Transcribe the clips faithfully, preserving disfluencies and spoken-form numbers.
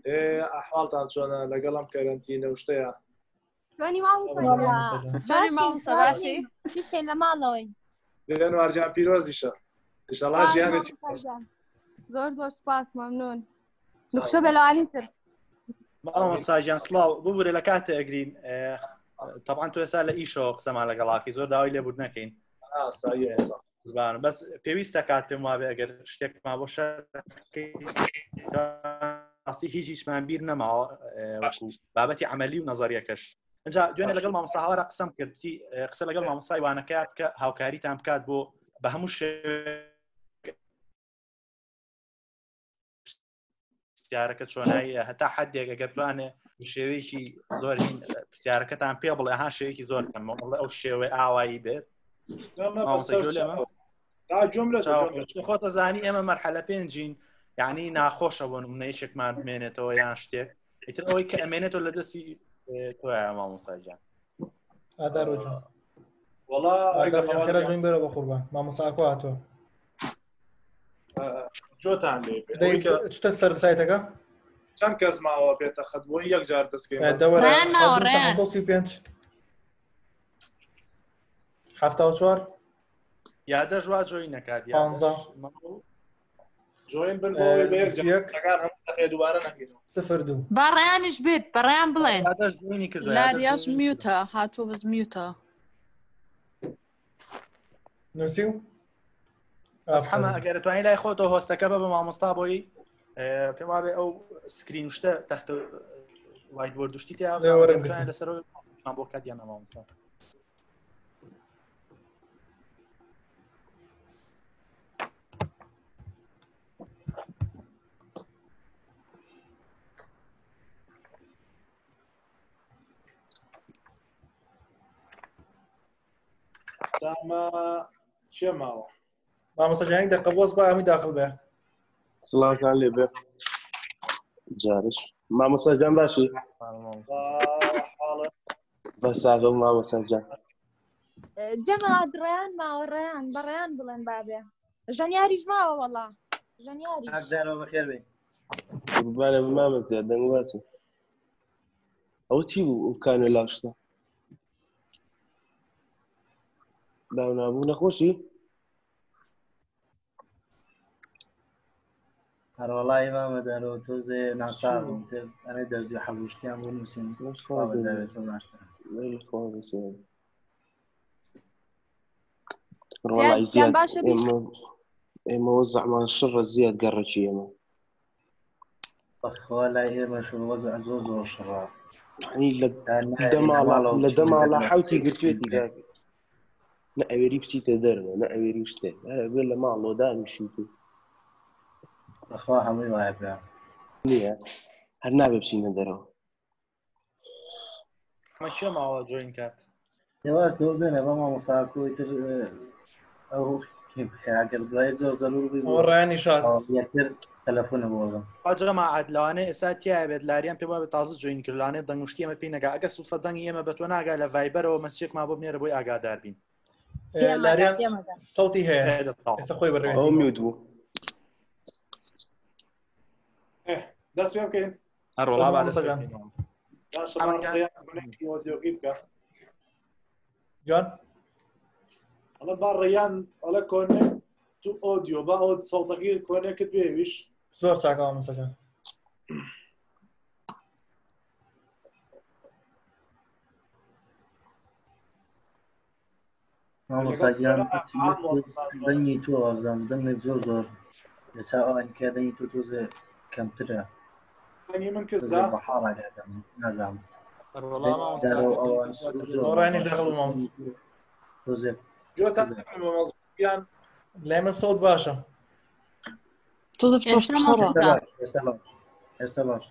ئەحواڵتان چۆنە لەگەڵم کەرەنتینە شتەیە جوانی مامۆستا جوانی مامۆستا باشی بیکەین لە ماڵەوەی بێن وارجیان پیرۆزیشە ئینشەڵا ژیانێکی زۆر زۆر سپاس مەمنون نوخشە بەلاوانی تر مامۆستا گیان سڵاو ببوورێ لە کاتە ئەگرین طبعاً تۆ ئێستا لە ئیشەوە قسەمان لەگەڵاکی زۆر داوای لێبوود نەکەین زبانم بەس پێویستە کات پێم وابێ ئەگەر شتێکمان بۆ شەڕاستی هیچ هیچمان بیر نەماوە بابەتی عملی و نەزەریەکەش اینجا دوێنێ لەگەڵ مامۆستا هاوارە قسەم کردی قسە لەگەڵ مامۆستای وانەکە کە هاوکاریتان بکات بۆ بە هەموو پرسیارەکە چۆنایی هەتا حدێک ئەگەر بتوانێ شێوەیەکی زۆر پرسیارەکەتان پێ بڵێ ها شێوەیەکی زۆر کەم ئەو شێوەی ئاوایی بێت خۆتە زانی ئێمە مەرحەلە پێنجین یعنی ناخۆشە بۆ نمونەیەکێکمان بمێنێتەوە یان شتێک ئیتر ئەوەی کە ئەمێنێتەوە لە دەستی تۆیە مامۆستا گیان ئادارۆجان وەڵا ژوین بەرە بە قوربان مامۆستا کۆ هاتۆ جۆتان لێ چتە سەر سایتەکە چەند کەس ماوە بێتە خەت بۆ یەک جار دەستکەین پێنج هەفتا و چوار یادە ژوا جۆی نەکات جۆین بن بۆی بێزیەکان هەموو دووبارە نەکەینەوە سفر دوو بەڕێیانیش بێت بەڕێیان بڵێن لاریاش میوتە هاتووە بەس میوتە نووسی و حەمە ئەگەر توانی لای خۆتەوە هۆستەکە بە بە مامۆستا بۆی پێم وابێ ئەو سکرین شتە تەختە وایت بۆرد شتی تیا لەسەرمان بۆ کات یانە مامۆستا داما چێ ماوە مامۆستا جیانی دەقە بۆز بە ئەمی داخل بێ سڵاوتان لێ بێ جارش مامۆستا گیان باشی بەساغە و مامۆستا گیان جەما دڕیان ماوە ڕێیان بەڕێیان بڵێن بابێ ژەنیاریش ماوە وەڵا ژەنیاریش بەخێر بێ قوربانە مامۆستا دەنگ باچێ ئەو چی بوو ئەو کانە لاوشتە داونابوو نەخۆشی هەروەڵای مامەدارەوە تۆزێ ناساغم تر ئەرێ دەرزی حەبوشتیان بۆ نووسین ڕۆڵای زیاد ئێمە وەزعمان شڕە زیاد گەڕەکی ئێمە بەخوا لای ئێمە شوەزە زۆر زۆر شڕا لە دەماڵە حوتی گرتوێتی داکە نە ئەوێری بچیتە دەرمە نە ئەوێری شتێک بێ لە ماڵۆ دانیشی تو بەخوا هەمووی وایە برا نییە هەر نابێ بچینە دەرەوە مەشە ماوە جۆین کات هێواز دۆ بێنە بە مامۆستاکۆی تر ئەو ئەگەر دوای زۆر زەرور بێ ڕانی شات یەکتر تەلەفۆنە بۆڵم ئاجەما عادلانەیە ئێستا تایە بێت لاریان پێ وابێت تازە جۆین کردلانێ دەنگشتی ئەمە پێی نەگا ئەگە سوفە دەنگی ئێمە بە تۆ ناگا لە ڤایبەرەوە مەسجێکمان بۆ بنێرە بۆی ئاگادار بین لاریان سەوتی هەیە ئێستا خۆی بەڕێ ئەو میوت بوو دەست پێ بکەین هەروەڵا با دەست جان ئەڵە با ڕێیان ئەڵە کۆنێ تو ئۆدیۆ با ئەو سەوتەکەی کۆنێکت بێویش زۆر چاکە مامۆستا جان مامۆستا گیان دەنگی تۆ ئازام دەنگێک زۆر زۆر لەچا ئەوانکە دەنگی تۆ تۆزێ کەمترە من کەسا بەحاڵا نازانم ڕانی داخل مامۆستا تۆزێ جۆتان لای من سەوت باشە تۆزە بچۆ ئێستا باش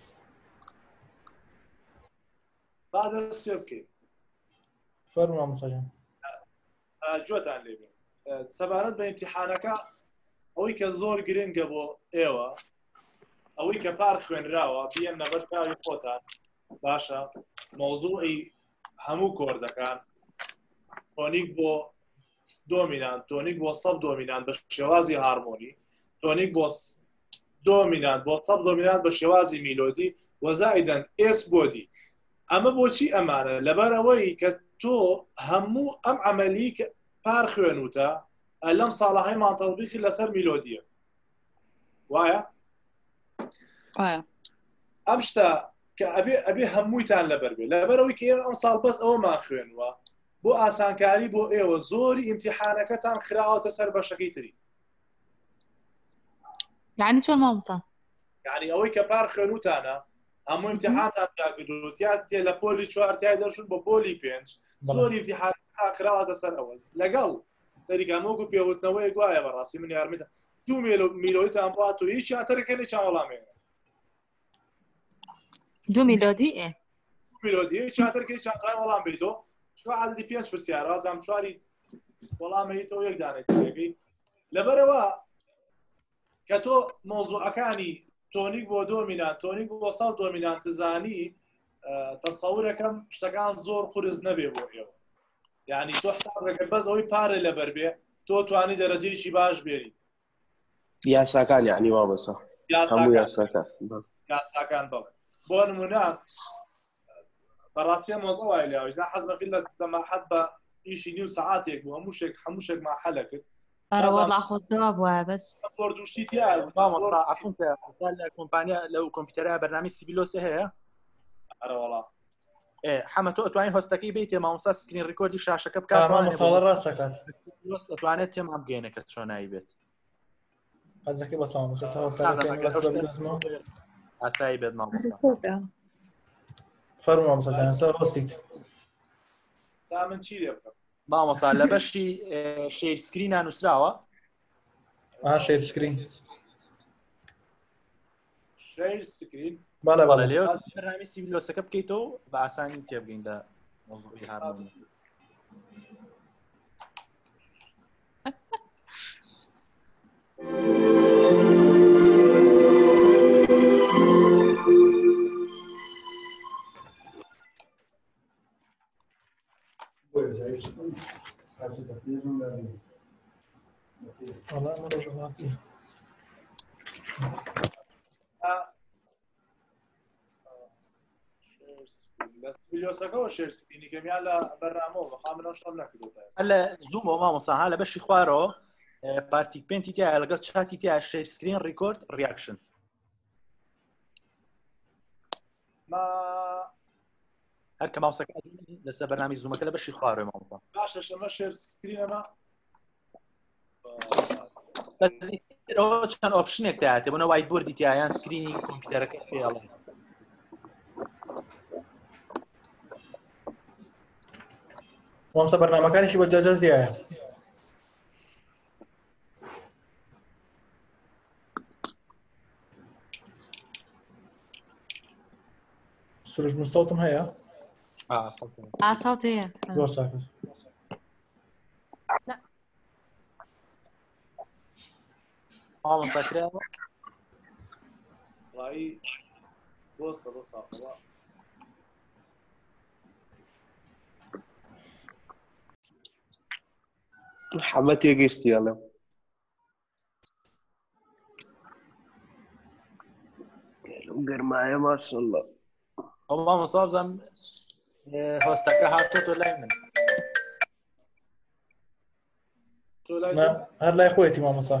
با دەست پێ بکەین فەرموو مامۆستا جان جۆتان لێ بێ سەبارەت بە ئیمتیحانەکە ئەوەی کە زۆر گرنگە بۆ ئێوە ئەوەی کە پار خوێنراوە بێن نەبەر کاوی خۆتان باشە مۆزوعی هەموو کۆردەکان تۆنیک بۆ دۆمینان تۆنیک بۆ سەب دۆمینان بە شێوازی هارمۆنی تۆنیک بۆ دۆمینانت بۆ تەب دۆمینانت بە شێوازی میلۆدی وەزائیدەن ئێس بۆدی ئەمە بۆچی ئەمانە لەبەرەوەی کە تۆ هەموو ئەم عملی پار خوێنوتە لەم ساڵەهای مانتەڵبیخی لەسەر میلۆدیە وایە؟ ئەم شتە کە ئەبێ ئەبێ هەموویتان لەبەر بێ لەبەرەوەی کە ئێمە ئەم ساڵ بەس ئەوەمان خوێنووە بۆ ئاسانکاری بۆ ئێوە زۆری ئیمتیحانەکەتان خراوەتە سەر بەشەکەی تری يعني چۆن مامۆستا یعنی ئەوەی کە پار خوێنوتانە هەموو ئیمتیحانتان تیاکردوتیان تێ لە پۆلی چوارتیای دەشون بۆ پۆلی پێنج زۆری ئیمتیحانەکە خراوەتە سەر ئەوە لەگەڵ تەریکانۆگو پێوتنەوەی گوایە بەڕاستی من یارمەتە دوو میلۆیتان بات و هیچ یاتەرەکەنی چاوە وەڵامێنە دوو میلۆدی ئێ میلۆدی چاتەرکەی چاقای وەڵام بیتۆ چوە عادەتی پێنج پرسیار ڕازام چواری وەڵامەیتەوە یەک دانێتەکەی لەبەرەوە کە تۆ مۆزوعەکانی تۆنیک بۆ دۆمینان تۆنیک بۆ سەڵ دۆمینان تزانی تەسەورەکەم شتەکان زۆر قورس نەبێ بۆ ئێوە یعنی تۆ حسابەکە بەس ئەوەی پارێ لەبەر بێ تۆ توانی دەرەجەیەکی باش بێنیت یاساکان یعنی وا بەسە هەموو یاساکان یاساکان بڵێ بۆ نمونە بەڕاستیە مۆزە وای لێ ئەویزا حەزمەکە لە تەماحەت بە ئیشی نیو سەعاتێک بوو هەموو شێک هەموو شێک ماحەلە کرد ئەرە وەڵا خۆت جواب وایە بەس دوشتی تیا لە کۆمپانیا لەو کۆمپیوتەرە بەرنامی سیبیلۆسێ هەیە ئەرە وەڵا حەمە تۆ ئەتوانین هۆستەکەی بیتێ مامۆستا سکرین ڕیکۆردی شاشەکە بکات مامۆستا ڕاستەکات دەتوانێت تێمام بگەێنە کە چۆنایی بێت حەزەکەی بەس مامۆستا ئاسایی بێت مامۆستا فەرموو مامۆستا سەر هۆستیت تا من چی لێ بکەم مامۆستا لە بەشی شێر سکرینان نووسراوە ئا شێر سکرین شێر سکرین بەڵێ بەڵێ لێوە بەرنامی سیبیلۆسەکە بکەیتەوە بە ئاسانی تێبگەین لە مۆزوعی هارمۆنی والله مرة جواتي بس فيديوسەکەەوە شێر سکرینی کەمیان لە بەرنامەوە بەخوا منەوە شەڕ نەکردوتە لە زوومەوە مامۆستا ها لە بەشی خوارەوە پارتیکپێنتی تیا لەگەڵ چاتی تیا شێر سکرین ڕیکۆرد ریاکشن هەر کە ماوسەکە لەسەر بەرنامی زوومەکە لە بەشی خوارەوە مامۆستا باشە شەمە شێر سکرینەمە چەند ئۆپشنێک تایاتێ بۆنە وایت بۆردی تیایان سکرینی کۆمپیوتەرەکە پێڵێ مامۆستا بەرنامەکانیشی بە جاجاز دیایە سروش من صوتم هەیە؟ ئا ساوت هەیە زۆر ساکت مامۆستا کراوە ڕایی بۆستە بۆ ساقەوە حەمە تێگەیشتی ئەڵێم گەرمایە ماشەڵڵا ئەو مامۆستا بزانم هۆستەکە هاتۆتۆ لای من هەر لای خۆیەتی مامۆستا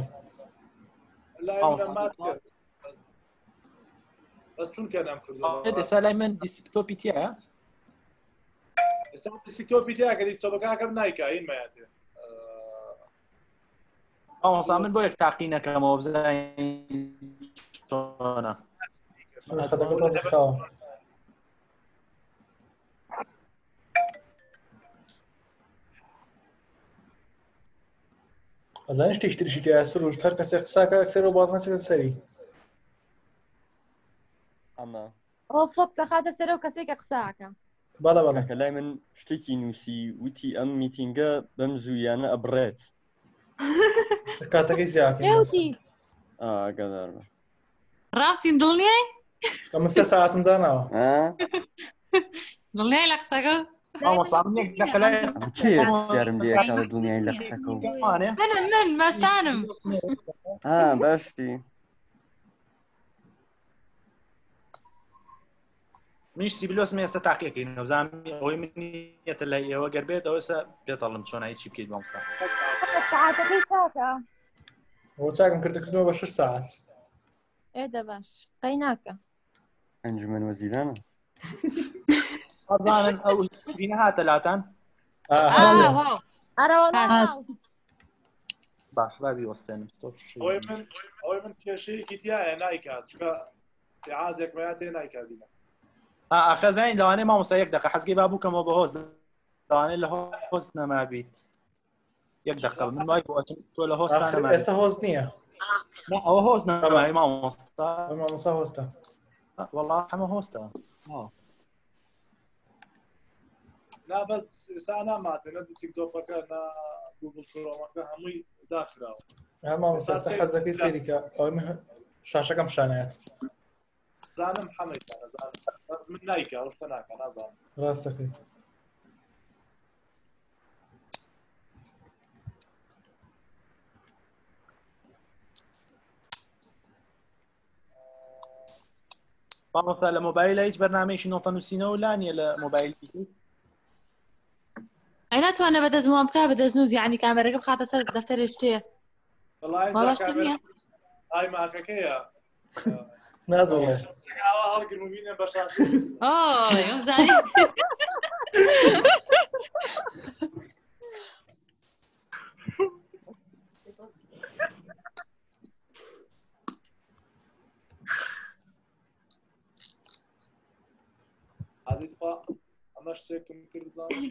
بەس چونکە نام کردووە ئێستا لای من دیسکتۆپی تایە ئێستا دیسکتۆپی تایە کە دیسکتۆپەکەکەم نایکا هین مایاتێ مامۆستا من بۆ یەک تاقی نەکەمەوە بزانین چۆنە خەتەکە تازە خاوە ئەزانش تێشتریشی تایە سروش هەر کەسێک قساکە ئەکسەرەوە باز نەچێتە سەری ئەمە ئەو فۆکسە خاتە سەرەوە کەسێکە قساکە بەڵێ بەڵێ کە لای من شتێکی نووسی وتی ئەم میتینگە بەم زوویانە ئەبڕێت کاتەکەی زیاکە نێوتی ئاگەدار بە ڕافتین دڵنیای ئەمە سێ ساعتم داناوە دڵنیای لە قسەکە کێ سیارم لێکە لە دنیای لە قسەکە من من مەستانم باشی منیش سیبیلۆسم ێستا تاقیەکەین نەبزانم ئەوەی منیەتە لە ئێوە گەر بێت ئەوەسە پێتەڵم چۆن هیچی بکەیت مامۆستا ساعتەکەی چاکە بۆ چاکم کردکردنەوە بە شەش ساعت ئێدە باش قەی ناکە ئەنجومەن وەزیرانە ئەزانن ئەو سکرینە هاتە لاتان ئەرە وەڵام باش بابی وەستێنم ئەوەی من ئەوەی من کێشەیەکی تایە نایکات چکە عازێک بەیان تێ نایکاتینە ئاخە زین لەوانەیە مامۆستا یەک دقیقە حەزگەی با بووکەمەوە بە هۆست لەوانەیە لە هۆست نەمابیت یەک دقیقە من وای بۆچم تۆ لە هۆستان نەمابیت ئێستا هۆست نییە ئەوە هۆست نەمابی مامۆستا مامۆستا هۆستە وەڵا هەمە هۆستە نا بەس سا ناماتێ نە دیسکتۆپەکە نا گوگڵ کرۆمەکە هەمووی داخراوە مامۆستا حەزەکەی سێریکە ئەوەی من شاشەکەم شانایەت زانم حەمەیتە نەزانم من نایکە ئەو شتە ناکە نازانم ڕاستەکەی مامۆستا لە مۆبایل هیچ بەرنامەیەکی نۆتەنووسینەوە لانیە لە مۆبایلی ئەی ناتوانە بەدەست وام بکە بەدەست نووز یعنی کامێرەکە بخاتە سەر دەفتەرێک شتەیە ئای ماکەکەیە نازۆڵێ ئاوا هەڵگرم بینە بە شاش ئۆ زانی عادیتخوا ئەمە شتێکم کرد بزانم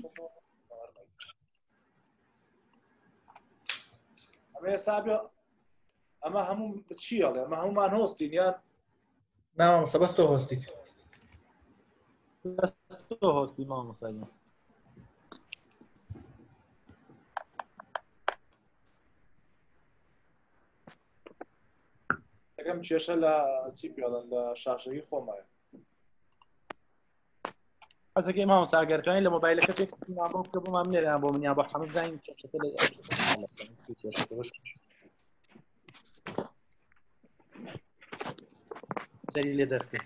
ئەمە ێسابێ ئەمە هەموو چیەڵێ ئەمە هەمومان هۆستین یان نامامۆستا بەس تۆ هۆستیت تۆ هۆستی مامۆستا ئەگەم کێشە لە چی پێڵەن لە شاشەی خۆمایە حەزەکەی مامۆستا ئەگەر توانین لە مۆبایلەکە پێکمان بۆ بکە بۆمان بنێران بۆ منیان بۆ هەموو بزانین کێشەکە لە سەری لێ دەرکرد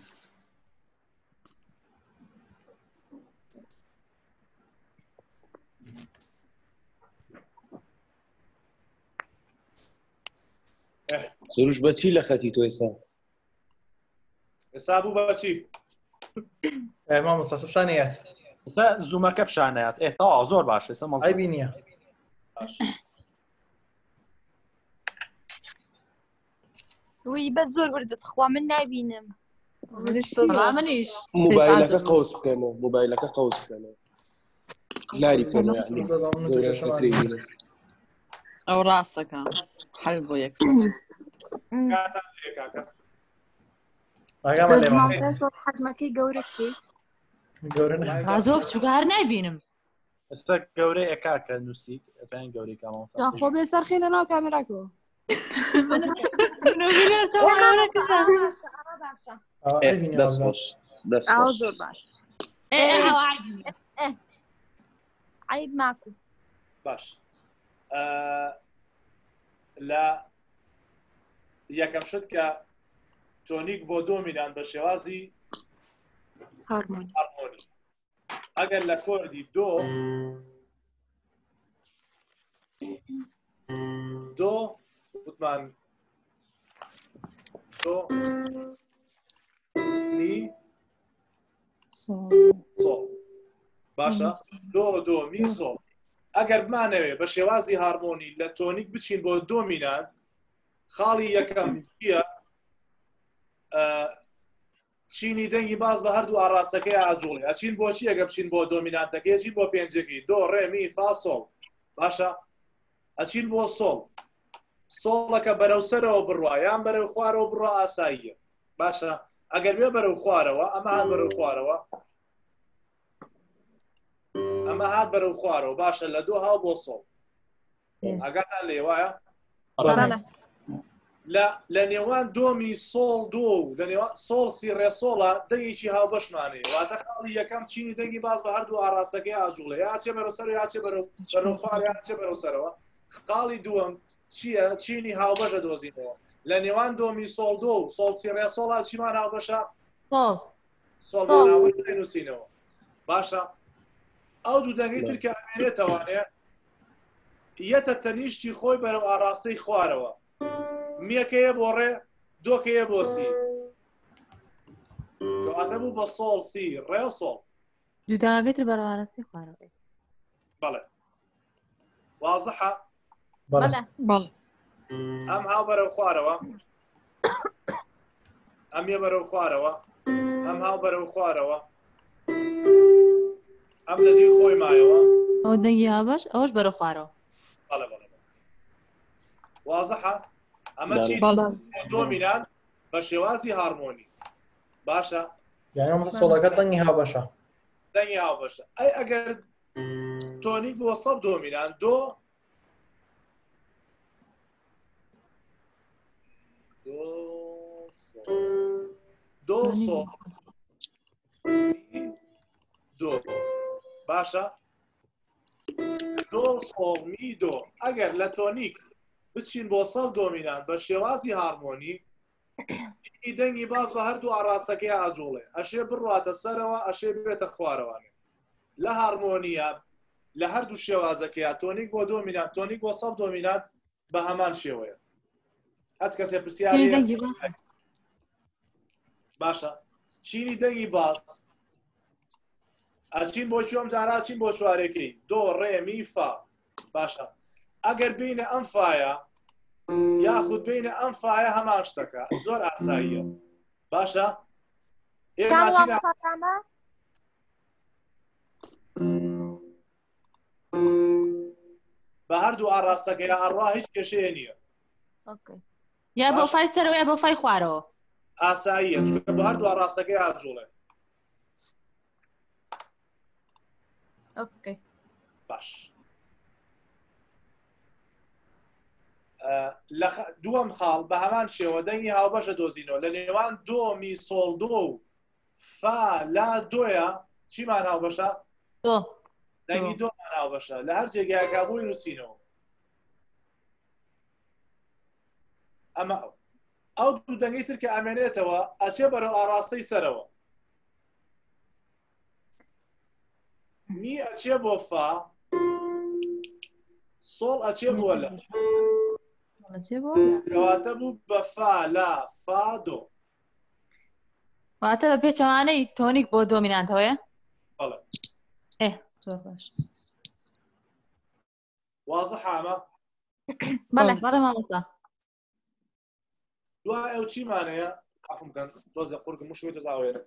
سروش بەچی لە خەتی تۆ ئێستا ئێستا بوو بەچی مامۆستا سفشانەیەت ئێستا زوومەکە پیشانەیەت ئێستا زۆر باش ئێستا مەزە ئایبی نییە وی بەس زۆر وردت خوا من نابینم منیش موبایلەکە قەوس بکەنەوە موبایلەکە قەوس بکەنەوە لاری بکەنەوە ئەو ڕاستەکە حەل بۆ یەکسەر حەجمەکەی گەورەکەی زۆر بچووکە هەر نابینم ئێستا گەورەی ئەکاکە نووسیت ئەتان گەورەی کامۆستا خۆ بێ سەرخی لەناو کامێراکەوە دەست خۆش دەست خۆش زۆر باش عیب ماکو باش لە یەکەم شت کە تۆنیک بۆ دۆمینان بە شێوازی هارمۆنی ئەگەر لە کۆردی دۆ دۆ وتمان دۆ می سۆ باشە دۆ دۆ می سۆ ئەگەر بمانەوێ بە شێوازی هارمۆنی لە تۆنیک بچین بۆ دۆمینانت خاڵی یەکەم چییە چینی دەنگی باز بە هەردوو ئاڕاستەکەی ئاجوڵی ئەچین بۆچی ئەگە بچین بۆ دۆمینانتەکەی چین بۆ پێنجەکەی دۆ ڕێ می فا سۆڵ باشە ئەچین بۆ سۆڵ سۆڵەکە بەرەو سەرەوە بڕوا یان بەرەو خوارەوە بڕوا ئاساییە باشە ئەگەر بێ بەرەو خوارەوە ئەمە هات بەرەو خوارەوە ئەمە هات بەرەو خوارەوە باشە لە دۆ هاو بۆ سۆڵ ئەگەرتان لێ وایە لە نێوان دۆمی سۆڵ دۆ لە نێوان سۆڵ سی ڕێسۆڵە دەنگێکی هاوبەشمانەیە واتە خاڵی یەکەم چینی دەنگی باز بە هەردوو ئاڕاستەکەی ئاجوڵە یاچێ بەرەو سەر یاچێ بەرەو خوار یاچێ بەرەو سەرەوە خاڵی دووەم چییە چینی هاوبەشە دۆزینەوە لە نێوان دۆمی سۆڵ دۆ و سۆڵ سی ڕێسۆڵە چیمان هاوبەشە سۆڵ بۆ ناوەی دەنووسینەوە باشە ئەو دوو دەنگەی تر کە ئەمێنێتەوانێ یەتە تەنیشتی خۆی بەرەو ئاراستەی خوارەوە میەکەیە بۆ ڕێ دۆکەیە بۆ سی کەواتە بوو بە سۆڵ سی ڕێ سۆڵ دووداوێتر بەرەو ئاراستەی خوارەوە بەڵێ وازحە بەڵێ بەڵێ ئەم هاو بەرەو خوارەوە ئەم یە بەرەو خوارەوە ئەم هاو بەرەو خوارەوە ئەم لەجێ خۆی مایەوە ئەو دەنگی هاوبەش ئەوەش بەرەو خوارەوە بەڵێ بەڵێ وازحە ئەمە چی دۆمینان بە شێوازی هارمۆنی باشە یعنی ئەمە سۆڵەکە دەنگی هاوبەشە دەنگی هاوبەشە ئەی ئەگەر تۆنیک بۆ سەب دۆمینان دۆ دۆ سۆ دۆ باشە دۆ سۆڵ می دۆ ئەگەر لە تۆنیک بچین بۆ سەب دۆمینان بە شێوازی هارمۆنی دەنگی باز بە هەردوو ئاراستەکەی ئاجوڵێ ئەشێ بڕاتە سەرەوە ئەشێ بێتە خوارەوانێ لە هارمۆنیە لە هەردوو شێوازەکەیە تۆنیک بۆ دۆمینات تۆنیک بۆ سەب دۆمینات بە هەمان شێوەیە هەچ کەسێ پرسیاری باشە چینی دەنگی باز ئەچین بۆ چۆم جارا چین بۆ چوارەکەی دۆ ڕێ می فا باشە ئەگەر بینە ئەم فایە یاخود بینە ئەم فایە هەمان شتەکە زۆر ئاساییە باشە بە هەردوو ئاراستەکەی ئەڕوا هیچ کێشەیە نییە یا بۆ فای سەرەوە یا بۆ فای خوارەوە ئاساییە چونکە بە هەردوو ئاراستەکەی ئاجوڵێ باش دووەم خاڵ بە هەمان شێوە دەنگی هاوبەشە دۆزینەوە لە نێوان دۆ می سۆڵ دۆ و فا لا دۆیە چیمان هاوبەشە دەنگی دۆمان هاوبەشە لە هەر جێگایەکە بووی نووسینەوە ئەمە ئەو دوو دەنگی تر کە ئەمێنێتەوە ئەچێ بەرەو ئاراستەی سەرەوە می ئەچێ بۆ فا سۆڵ ئەچێ بۆ لە کەواتە بوو بە فا لا فا دۆ واتە بە پێچەوانەی تۆنیک بۆ دۆمینانتەوەیە بەڵێ ئێ زۆر باش وازحە ئەمە بەڵێ بەڵێ مامۆستا دوای ئەو چیمانەیە حکم بکەن تۆزە قورگم وشوێ تۆزاوێنە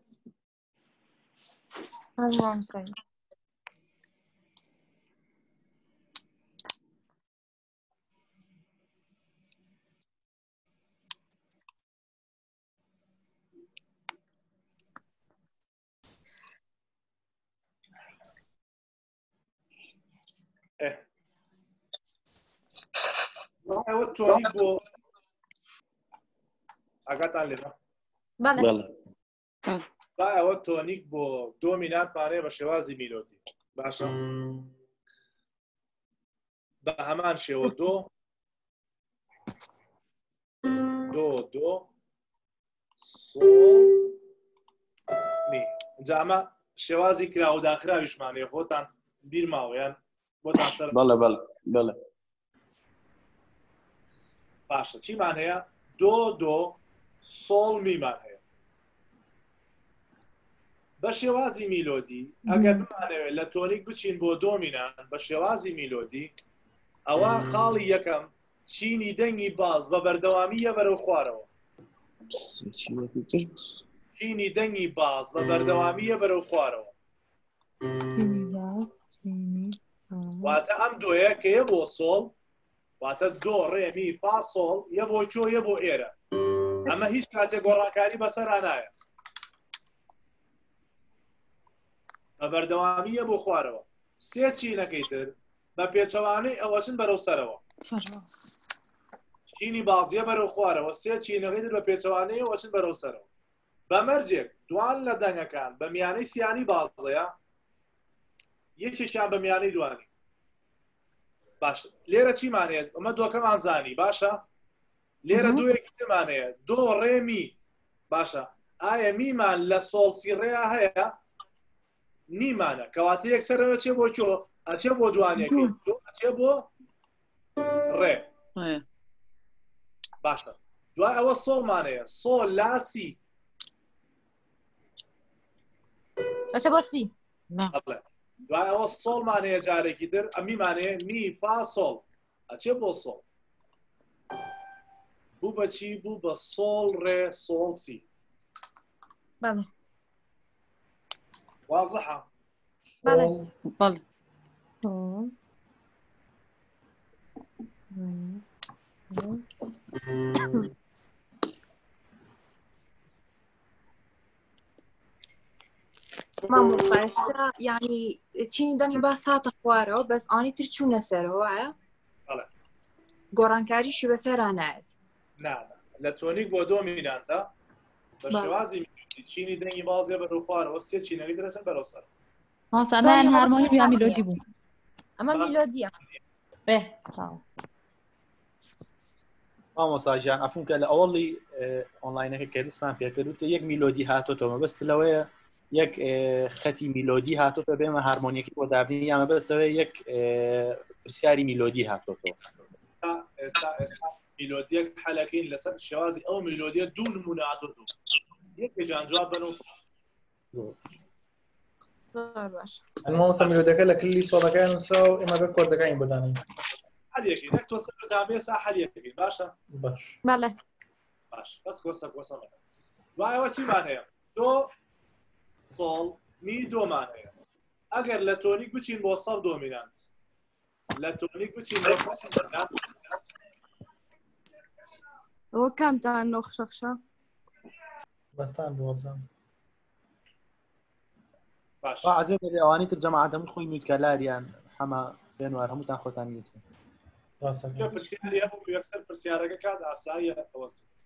ئەوە تۆنیک بۆ ئاگاتان لێرە با ئەوە تۆنیک بۆ دۆمینانتمانەیە بە شێوازی میلۆدی باشە بە هەمان شێوە دۆ دۆ دۆ سۆڵ می اینجا ئەمە شێوازی کرا و داخراویشمانەیە خۆتان بیر ماوەیان بۆتان شەر بەڵێ بەڵێ بەڵێ باشە چیمان هەیە دۆ دۆ سۆڵ میمان هەیە بە شێوازی میلۆدی ئەگەر بمانەوێت لە تۆنیک بچین بۆ دۆمینان بە شێوازی میلۆدی ئەوە خاڵی یەکەم چینی دەنگی باز بە بەردەوامیە بەرەو خوارەوە چینی دەنگی باز بە بەردەوامیە بەرەو خوارەوە واتە ئەم دۆیە کە یە بۆ سۆڵ واتە دۆ ڕێ می فا سۆڵ یە بۆ چۆ یە بۆ ئێرە ئەمە هیچ کاتێک گۆڕانکاری بەسەرا نایە بە بەردەوامیە بۆ خوارەوە سێ چینەکەی تر بە پێچەوانەی ئەوەچن بەرەو سەرەوە چینی بازیە بەرەو خوارەوە سێ چینەکەی تر بە پێچەوانەی ئەوەچن بەرەو سەرەوە بەمەرجێک دوان لە دەنگەکان بە میانەی سیانی بازەیە یەکێکیان بە میانەی دوانی باش لێرە چیمانێت ئەمە دۆکەمان زانی باشە لێرە دوویەکی ترمانەیە دۆ ڕێ می باشە ئایا میمان لە سۆڵسی ڕێیا هەیە نیمانە کەواتە یەکسەرەوە چێ بۆ چۆ ئەچێ بۆ دوانیەکەی ئەچێ بۆ ڕێ باشە دوای ئەوە سۆڵمانەیە سۆڵ لاسی ئەچە بۆ سی دوای ئەوە سۆڵمانەیە جارێکی تر ئەمیمانەیە می فا سۆڵ ئەچێ بۆ سۆڵ بوو بەچی بوو بە سۆڵ ڕێ سۆڵ سی بەڵێ واضحە بەڵێ بەڵێ مامۆستا یعنی چینی دەنی باس هاتە خوارەوە بەس ئانی تر چوونە سەرەوە وایە گۆڕانکاریشی بەسەرا نایەت لە تۆنیک بۆ دۆمینانتە بە شێوازی چینی دەنگی بازیە بەرەو خوارەوە سێ چینەکەی دەرەچن بەرەو سەر ماسەمان هارمۆنی یا میلۆدی بوو ئەمە میلۆدیە مامۆساژیان ئەفون کە لە ئەوڵی ئۆنلاینەکە کە دەستمان پێکردوتە یەک میلۆدی هاتۆتەوە بەست لەوەیە یەک خەتی میلۆدی هاتۆتە بێمە هارمۆنیەکی بۆ دابنی یامە بەستەوە یەک پرسیاری میلۆدی هاتۆتەوە ئێستا ئێستا میلۆدیەک حەلەکەین لەسەر شێوازی ئەو میلۆدیە دوو نمونە هاتۆتەوە یەکێکیان جواب بنەوە باش ئەمەوەسە میلۆدیەکە لە کلی سۆڵەکەیان نووسرا و ئێمە بە کۆردەکانی بۆ دانین حەلیەکەی نەک تۆ سەر دابێ سا حەلیەکەی باشە باش بەڵێ باش بەس کۆسە کۆسەمە دوایەوە چیمان هەیە دۆ سۆڵ می دۆمان هەیە ئەگەر لە تۆنیک بچین بۆ سەڵ دۆمینانت لە تۆنیک بچین بۆ سەڵ دۆمینانت ئەوە کامتان نۆ خشەخشە بەستان بۆ بزانم باش عزیز ئەوانی تر جەماعەت هەموو خۆی میوتکەلاریان هەمە بێنوار هەمووتان خۆتان میوتکەن پرسیاری هەبوو یەکسەر پرسیارەکە کات ئاساییە ئەوە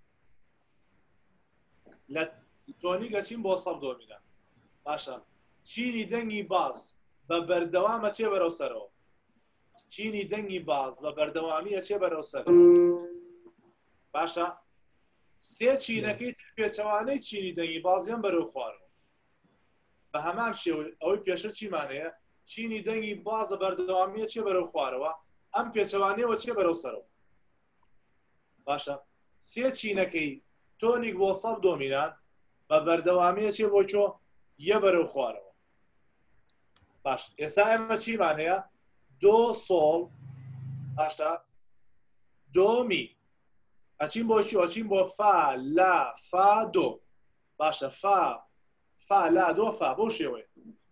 لە تۆنیک ئەچین بۆ سەڵ دۆمینان باشە چینی دەنگی باز بە بەردەوامە چێ بەرەو سەرەوە چینی دەنگی باز بە بەردەوامیە چێ بەرەو سەرەوە باشە سێ چینەکەی پێچەوانەی چینی دەنگی بازیان بەرەو خوارەوە بە هەمان شێوەی ئەوەی پێشە چیمانەیە چینی دەنگی بازە بەردەوامیە چێ بەرەو خوارەوە ئەم پێچەوانەوە چێ بەرەو سەرەوە باشە سێ چینەکەی تۆنیک بۆ سەڵ دۆمینانت بە بەردەوامیە چێ بۆ چۆ یە بەرەو خوارەوە باش ئێستا ئێمە چیمان هەیە دۆ سۆڵ باشە دۆمی ئەچین بۆ چی ئەچین بۆ فا لا فا دۆ باشە فا فا لا دۆ فا بۆ شێوەیە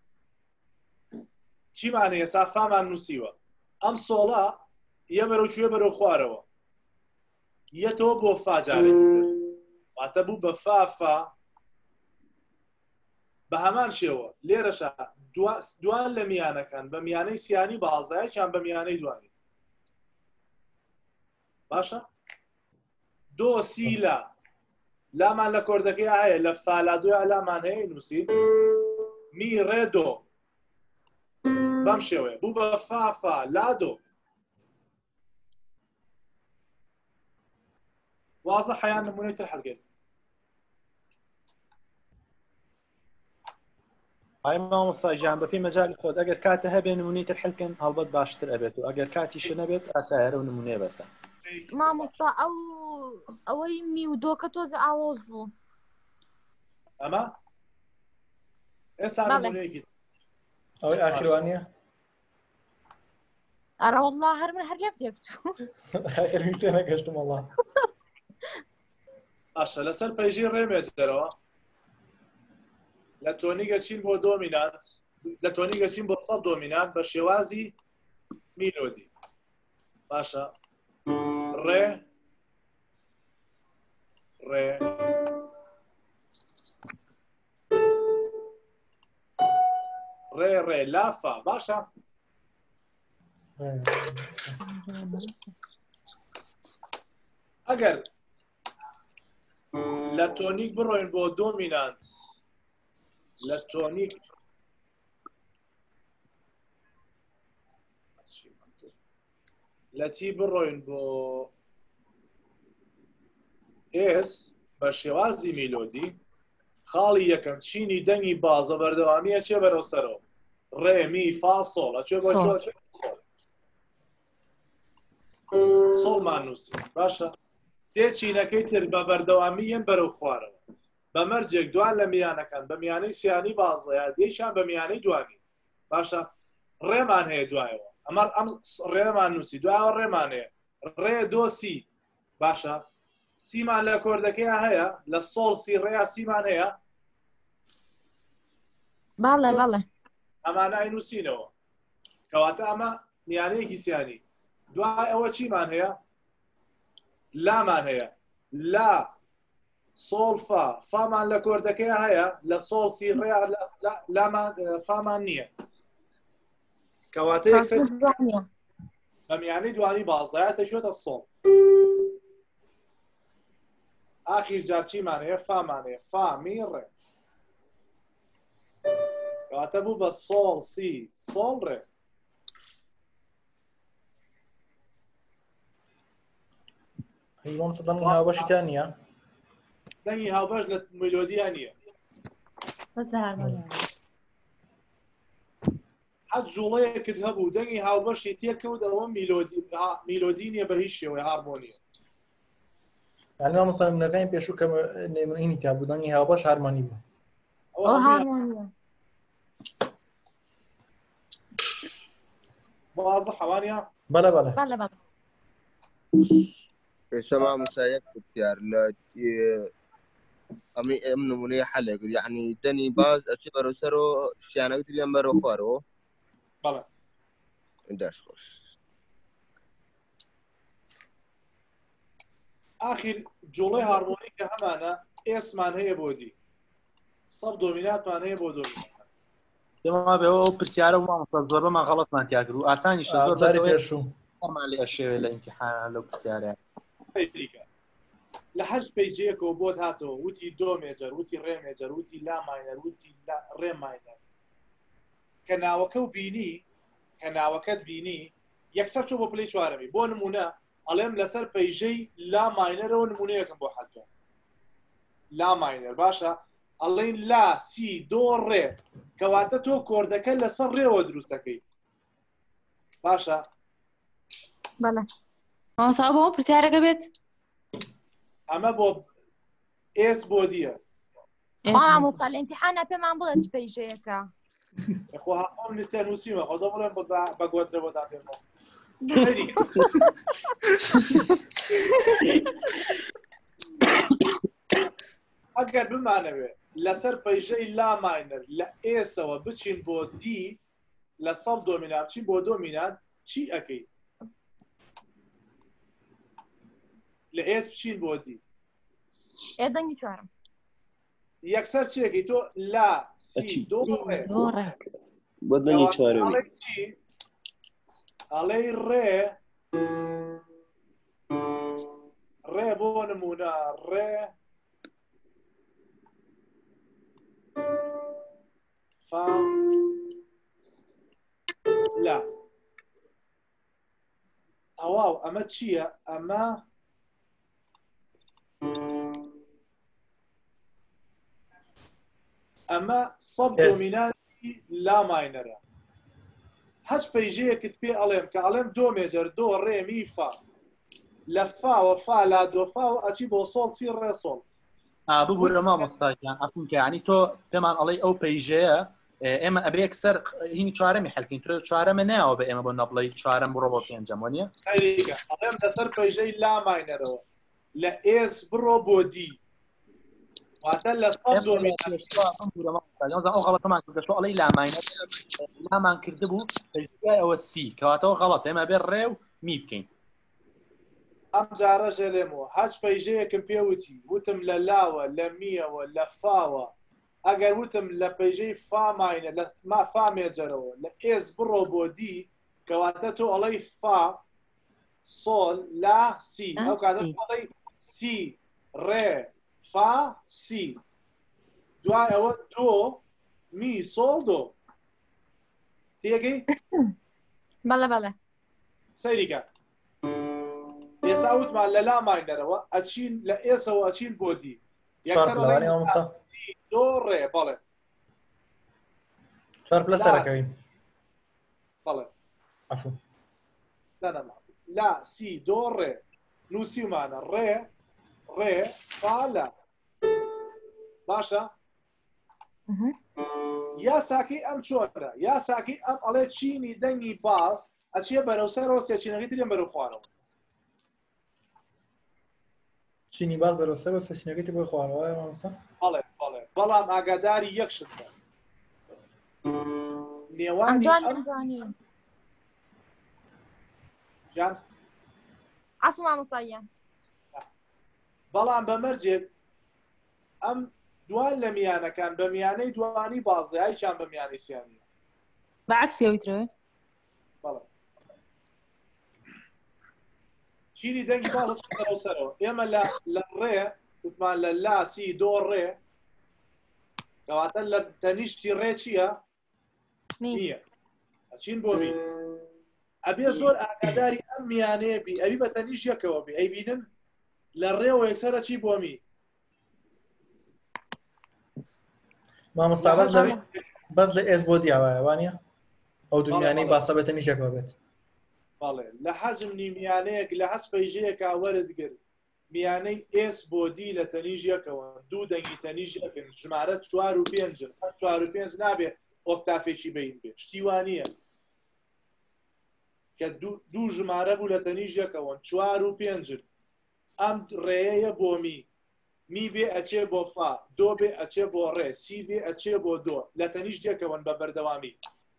چیمان هەیە ئێستا فامان نووسیوە ئەم سۆڵە یە بەرەو کوێ بەرەو خوارەوە یەتەوە بۆ فا جارێکی تر واتە بوو بە فا فا بە هەمان شێوە لێرەشە دوان لە میانەکان بە میانەی سیانی بازایەکیان بە میانەی دوانی باشە دۆ سی لا لامان لە کۆردەکەی هەیە لە فالا دوای لامان هەیە نووسین می ڕێ دۆ بەم شێوەیە بوو بە فا فا لا دۆ وازە حەیان نمونەی تر هەڵگێن ئای مامۆستاژیان بە پێی مەجای خۆت ئەگەر کاتە هەبێ نمونەی تر حەلکەن هەڵبەت باشتر ئەبێت و ئەگەر کاتیش نەبێت ئاسایەرە و نمونەیە بەسە مامۆستا ئەو ئەوەی می و دۆکە تۆزە ئاوۆز بوو ئەمە ئێستا نمونەیەکی ئەوەی ئاخیروانیە ئەرە وەڵڵا هەر من هەر لێ بتێبتوو خەیرمی تێ نەگەشتم وەڵڵا باشە لەسەر پەیژەی ڕێمێت دەرەوە لە تۆنیگە چین بۆ دۆمینانت لە تۆنیگە چین بۆ سەڵ دۆمینانت بە شێوازی میلۆدی باشە ڕێ ڕێ ڕێ ڕێ لافا باشە ئەگەر لە تۆنیک بڕۆین بۆ دۆمینانت لە تۆنیک لە تی بڕۆین بۆ ئێس بە شێوازی میلۆدی خاڵی یەکەم چینی دەنگی بازە بەردەوامیە چێ بەرەو سەرەوە ڕێ می فا سۆڵ ئەچێ بۆ سۆڵ سۆڵمان نووسی باشە سێ چینەکەی تر بە بەردەوامیەن بەرەو خوارەوە بە مەرجێک دوان لە میانەکان بە میانەی سیانی بازڵەیە دیەکیان بە میانەی دوانی باشە ڕێمان هەیە دوایەوە ئەمە ئەم ڕێمان نووسی دوایەوە ڕێمان هەیە ڕێ دۆسی باشە سیمان لە کۆردەکەی هەیە لە سۆڵ سی ڕێیا سیمان هەیە باڵێ باڵێ ئەمانای نووسینەوە کەواتە ئەمە میانەیەکی سیانی دوای ئەوە چیمان هەیە لامان هەیە لا سۆڵفا فامان لە کۆردەکەی هەیە لە سۆڵ سی ڕێیا لامان فامان نییە کەواتە یەکسەر بە میانەی دوانی بازایەتە شوێتە سۆڵ ئاخیر جار چیمان هەیە فامان هەیە فا می ڕێ کەواتە بوو بە سۆڵ سی سۆڵ ڕێ هیوان دەنگی هاوبەشیتان نییە دەنگی هاوبەش لە میلۆدیان نییە حەت جوڵەیەکت هەبوو دەنگی هاوبەشی تێکەوت ئەوە میلۆدی نییە بە هیچ شێوەی هارمۆنیە یعنی مامۆستا نمونەکانی پێشوو کە نمونەینی تا بوو دەنگی هاوبەش هارمۆنی بوو ئەوە هارمۆنیە بازە حەوانیە بەڵێ بەڵێ بەڵێ بەڵێ پێشەما مسایەک پرسیار لە ئەمەی ئەم نمونەیە حەلێگر یعنی دەنی باز ئەچێ بەرەو سەرەوە شیانەکە تریان بەرەو خوارەوە بەڵێ داش خۆش ئاخیر جوڵەی هارمۆنی کە هەمانە ئێسمان هەیە بۆ دی سەب دۆمیناتمان هەیە بۆ دۆمینات دەما بێەوە ئەو پرسیارە و مامۆستا زۆر بەمان غەڵەتمان تیا کرد و ئاسانیشە زۆر جاری پێشوو ئەمان لێ ئەشێوێ لە ئیمتیحانە لەو پرسیارە لە هەشت پەیجەیەکەوە بۆت هاتەوە وتی دۆ مێجەر وتی ڕێ مێجەر وتی لا ماینەر وتی ڕێ ماینەر کە ناوەکە و بینی کە ناوەکەت بینی یەکسەر چۆ بۆ پلەی چوارەمی بۆ نمونە ئەڵێم لەسەر پەیژەی لا ماینەرەوە نمونەیەکم بۆ حەتۆ لا ماینەر باشە ئەڵێن لا سی دۆ ڕێ کەواتە تۆ کۆردەکە لەسەر ڕێوە دروستەکەی باشە بەڵێ مامۆستا بۆ پرسیارەکە بێت ئەمە بۆ ئێس بۆ دیە مامۆستا لە ئیمتیحانە پێمان بڵێ چ پەیژەیەکە خۆ هەموو لێ نووسیمە خۆ دە بڵێم بە گوترە بۆ دابێمەوە ئەگەر بمانەوێ لەسەر پەیژەی لا ماینەر لە ئێسەوە بچین بۆ دی لە سەڵ دۆمینات بچین بۆ دۆمینات چی ئەەکەی لە ئێس بچین بۆ دی ئێ دەنگی چوارم یەکسەر چیەکەی تۆ لا سی دۆ ڕێ بۆ دەنگی چوارەوەی ئەڵەی ڕێ ڕێ بۆ نمونە ڕێ فا لا ئەواو ئەمە چییە ئەمە ئەمە سەب دۆمینانتی لا ماینەرە هەچ پەیژەیەکت پێ ئەڵێم کە ئەڵێم دۆ مێجەر دۆ ڕێ می فا لە فاوە فا لا دۆ فاوە ئەچی بۆ سۆڵ سی ڕێ سۆڵ ببوورە مامۆستاکیان ئەفونکە ینی تۆ پێمان ئەڵێ ئەو پەیژەیە ئێمە ئەبێک سەر هینی چوارەمی حەلکەین تۆ چوارەمە ناوە بە ئێمە بۆ نەبڵی چوارەم بڕۆ بۆ پێنجەم وانە ئەڵێم لەسەر پەیژەی لا ماینەرەوە لە ئێس بڕۆ بۆ دی واتە لە سەد ئەو غەڵەتەمان کردەوە ئەڵەی لاماینەر لامان کردبوو ئەوە سی کەواتەوە غەڵەت ئێمە بێ ڕێ و می بکەین ئەم جارە ژێلێمەوە هەچ پەیژەیەکم پێوتی وتم لە لاوە لە میەوە لە فاوە ئەگەر وتم لە پەیژەی فاماینە لە ما فامێجەرەوە لە ئێس بڕۆ بۆ دی کەواتە تۆ ئەڵەی فا سۆل لا سی ئەو کاتە ئەڵەی سی ڕێ فا سی دوای ئەوە دۆ می سۆڵ دۆ تێگەی بەڵێ بەڵێ سەیریکە ئێستا وتمان لە لا ماینەرەوە ئەچین لە ئێسەوە ئەچین بۆ دی یەکسەر دۆ ڕێ بەڵێ چوار پلە سەرەکەوین بەڵێ عفو دەنەما لا سی دۆ ڕێ نووسیمانە ڕێ ڕێ فا لا باشە یاساکەی ئەم چۆنە یاساکەی ئەم ئەڵێ چینی دەنگی باس ئەچێ بەرەو سەرەوە سێچینەکەی ترێن بەرەو خوارەوە چینی باز بەرەو سەرەوە سێچینەکەی بۆی خوارەوە مامۆستا بەڵێ بەڵێ بەڵام ئاگاداری یەک شت بە نێوانی ئەم جان عفو مامۆستاییان بەڵام بەمەرجێک ئەم دوان لە میانەکان بە میانەی دوانی بازیایی چیان بە میانەی سیانی بەعکسی ئەویترەوە بەڵێ چینی دەنگی بازە چەرەوە سەرەوە ئێمە لە ڕێ وتمان لە لاسی دۆ ڕێ کەواتە لە تەنیشتی ڕێ چییە؟ نییە ئەچین بۆ می ئەبێ زۆر ئاگاداری ئەم میانەیە بی ئەوی بە تەنیش یەکەوە بی ئەی بینن لە ڕێوە یەکسەرە چی بۆ می مامۆستا بەس لە ئێس بۆ دیاوایە وانە ئەو دوو میانەی باسە بە تەنیش یەکەوە بێت بەڵێ لە حەجم نیمیانەیەک لە هەست پەیژەیەکا وەرتگر میانەی ئێس بۆ دی لە تەنیژ یەکەوە دوو دەنگی تەنیژ یەکن ژمارە چوار و پێنجن چوار و پێنج نابێت ئۆکتافێکی بین بێ شتیوانیە کە دوو ژمارە بوو لە تەنیژ یەکەوە چوار و پێنجن ئەم ڕێیە بۆ می می بێ ئەچێ بۆ فا دۆ بێ ئەچێ بۆ ڕێ سی بێ ئەچێ بۆ دۆ لە تەنیژ یەکەوەن بە بەردەوامی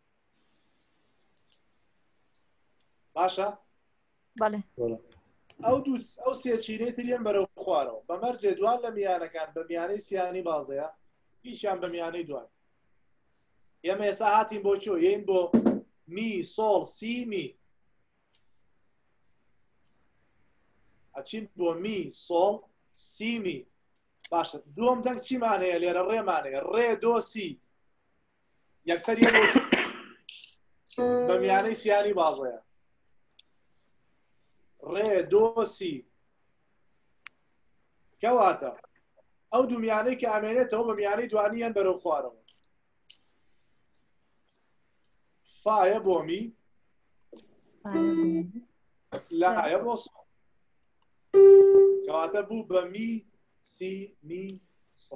باشە؟ بەڵێ ئەو دوو ئەو سێچینەی تریان بەرەو خوارەوە بەمەرجێ دوان لە میانەکان بە میانەی سیانی بازەیە هیچیان بە میانەی دوان ئێمە ئێستا هاتین بۆ چۆ یین بۆ می سۆڵ سی می ئەچین بۆ می سۆڵ سی می باشە دووەم دەنگ چیمانەیە لێرە ڕێمانەیە ڕێ دۆ سی یەکسەر بە میانەی سیانی بازەیە ڕێ دۆ سی کەواتە ئەو دوو میانەی کە ئامێنێتەوە بە میانەی دوانیان بەرەو خوارەوە فایە بۆ می لایە بۆ سۆ کەواتە بوو بە می سی می سۆ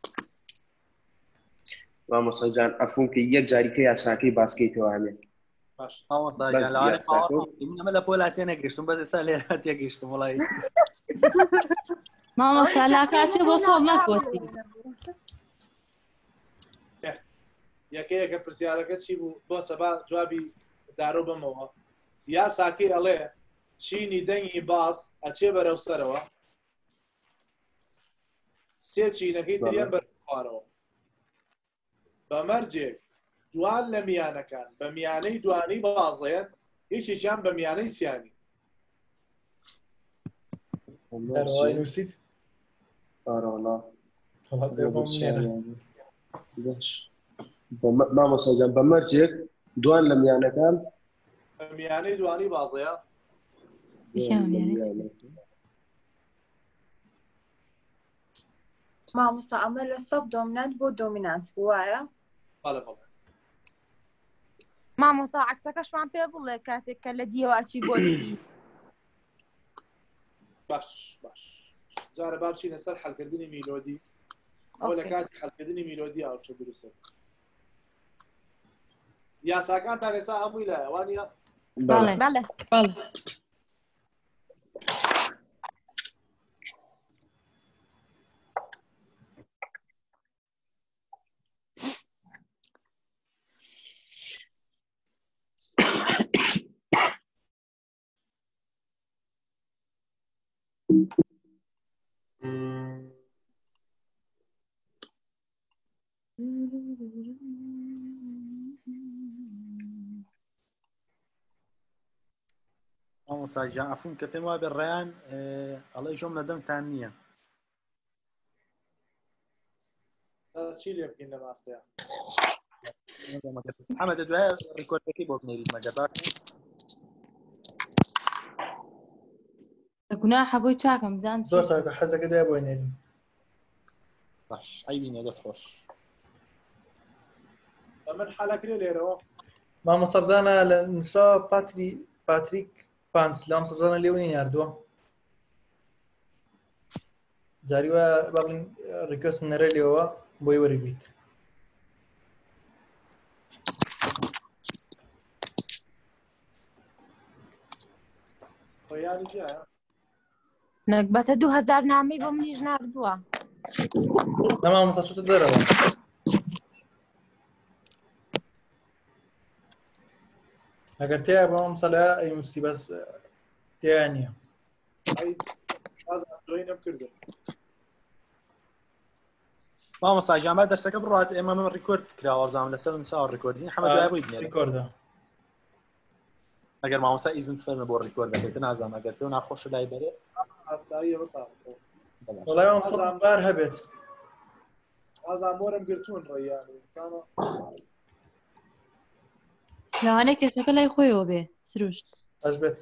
مامۆستا جان ئەفۆم کە یەک جاریکە یاساکەی باسکەیتەوە هەمێ ئەمە لە پۆلا تێ نەگەشتم بەس ئێستا لێرە تێگەیشتم وڵی مامۆستا لاکاتێ بۆ سۆڵ نەکۆتی یەکەیەکە پرسیارەکە چی بوو بۆ سەبا جوابی دارۆ بمەوە یاساکەی ئەڵێ چینی دەنگی باس ئەچێ بەرەو سەرەوە سێ چینەکەی تریان بەرەو خوارەوە بەمەرجێک دوان لە میانەکان بە میانەی دوانەی بازەیەن یەکێکیان بە میانەی سیانی نووسیت مامۆستا جان بەمەرجێک دوان لە میانەکان بە میانەی دوانی بازەیە مامۆستا ئەمە لە سەب دۆمینانت بۆ دۆمینانت وایە؟ بەڵێ بەڵێ مامۆستا عەکسەکەشمان پێ بڵێ کاتێک کە لە دیەوە ئەچی بۆ دی باش باش جارە با بچینە سەر حەلکردنی میلۆدی ئەوە لە کاتی حەلکردنی میلۆدی ئاوشە دروستە یاساکانتان ئێستا هەمووی لایە وانە؟ بەڵێ بەڵێ بەڵێ مامۆستا جان ئەفۆم کە پێم وابێ ڕێیان ئەڵێ ژۆم لە دەمتان نییە چی لێ بکەین لە ماستەیە ئەمە دەدوایە ڕیکۆردەکەی بۆ بنێریت مەگە باش گوناحە بۆی چاکەم زان زۆر حەزەکە دوای بۆی نێرین باش عیبینە دەست خۆش من حالەکرێ لێرەوە مامۆستا بزانە لە نووسا پاتری پاتریک پانس لام سەبزانە لێو نین یاردووە جاری وە با بڵین ڕیکوست نەرە لێەوە بۆی وەری بیت خۆیانی جایە نەکبەتە دوو هەزار نامەی بۆ منیش ناردووە نە مامۆستا چوتە دەرەوە ئەگەر تێە بۆ مەسەلە ئەیموسی بەس تێیان نییە ئازادۆی نەمکردن مامۆستا جامە دەرسەکە بڕات ئێمە من ڕیکۆرد کراوە زانم لەسەر نووسا ڕیکۆردین حەمە دوای بۆی بنێرە ریکۆردە ئەگەر مامۆستا ئیزن فەرمە بۆ ڕیکۆردەکەیت نازانم ئەگەر پێ ناخۆشە لای بەرێ ئاساییە بەسا وەڵای مامۆستا بار هەبێت ئازامۆرم گرتوون ڕێیانی زانە لەوانەیە کێسەکە لای خۆیەوە بێ سروشت ئەس بێت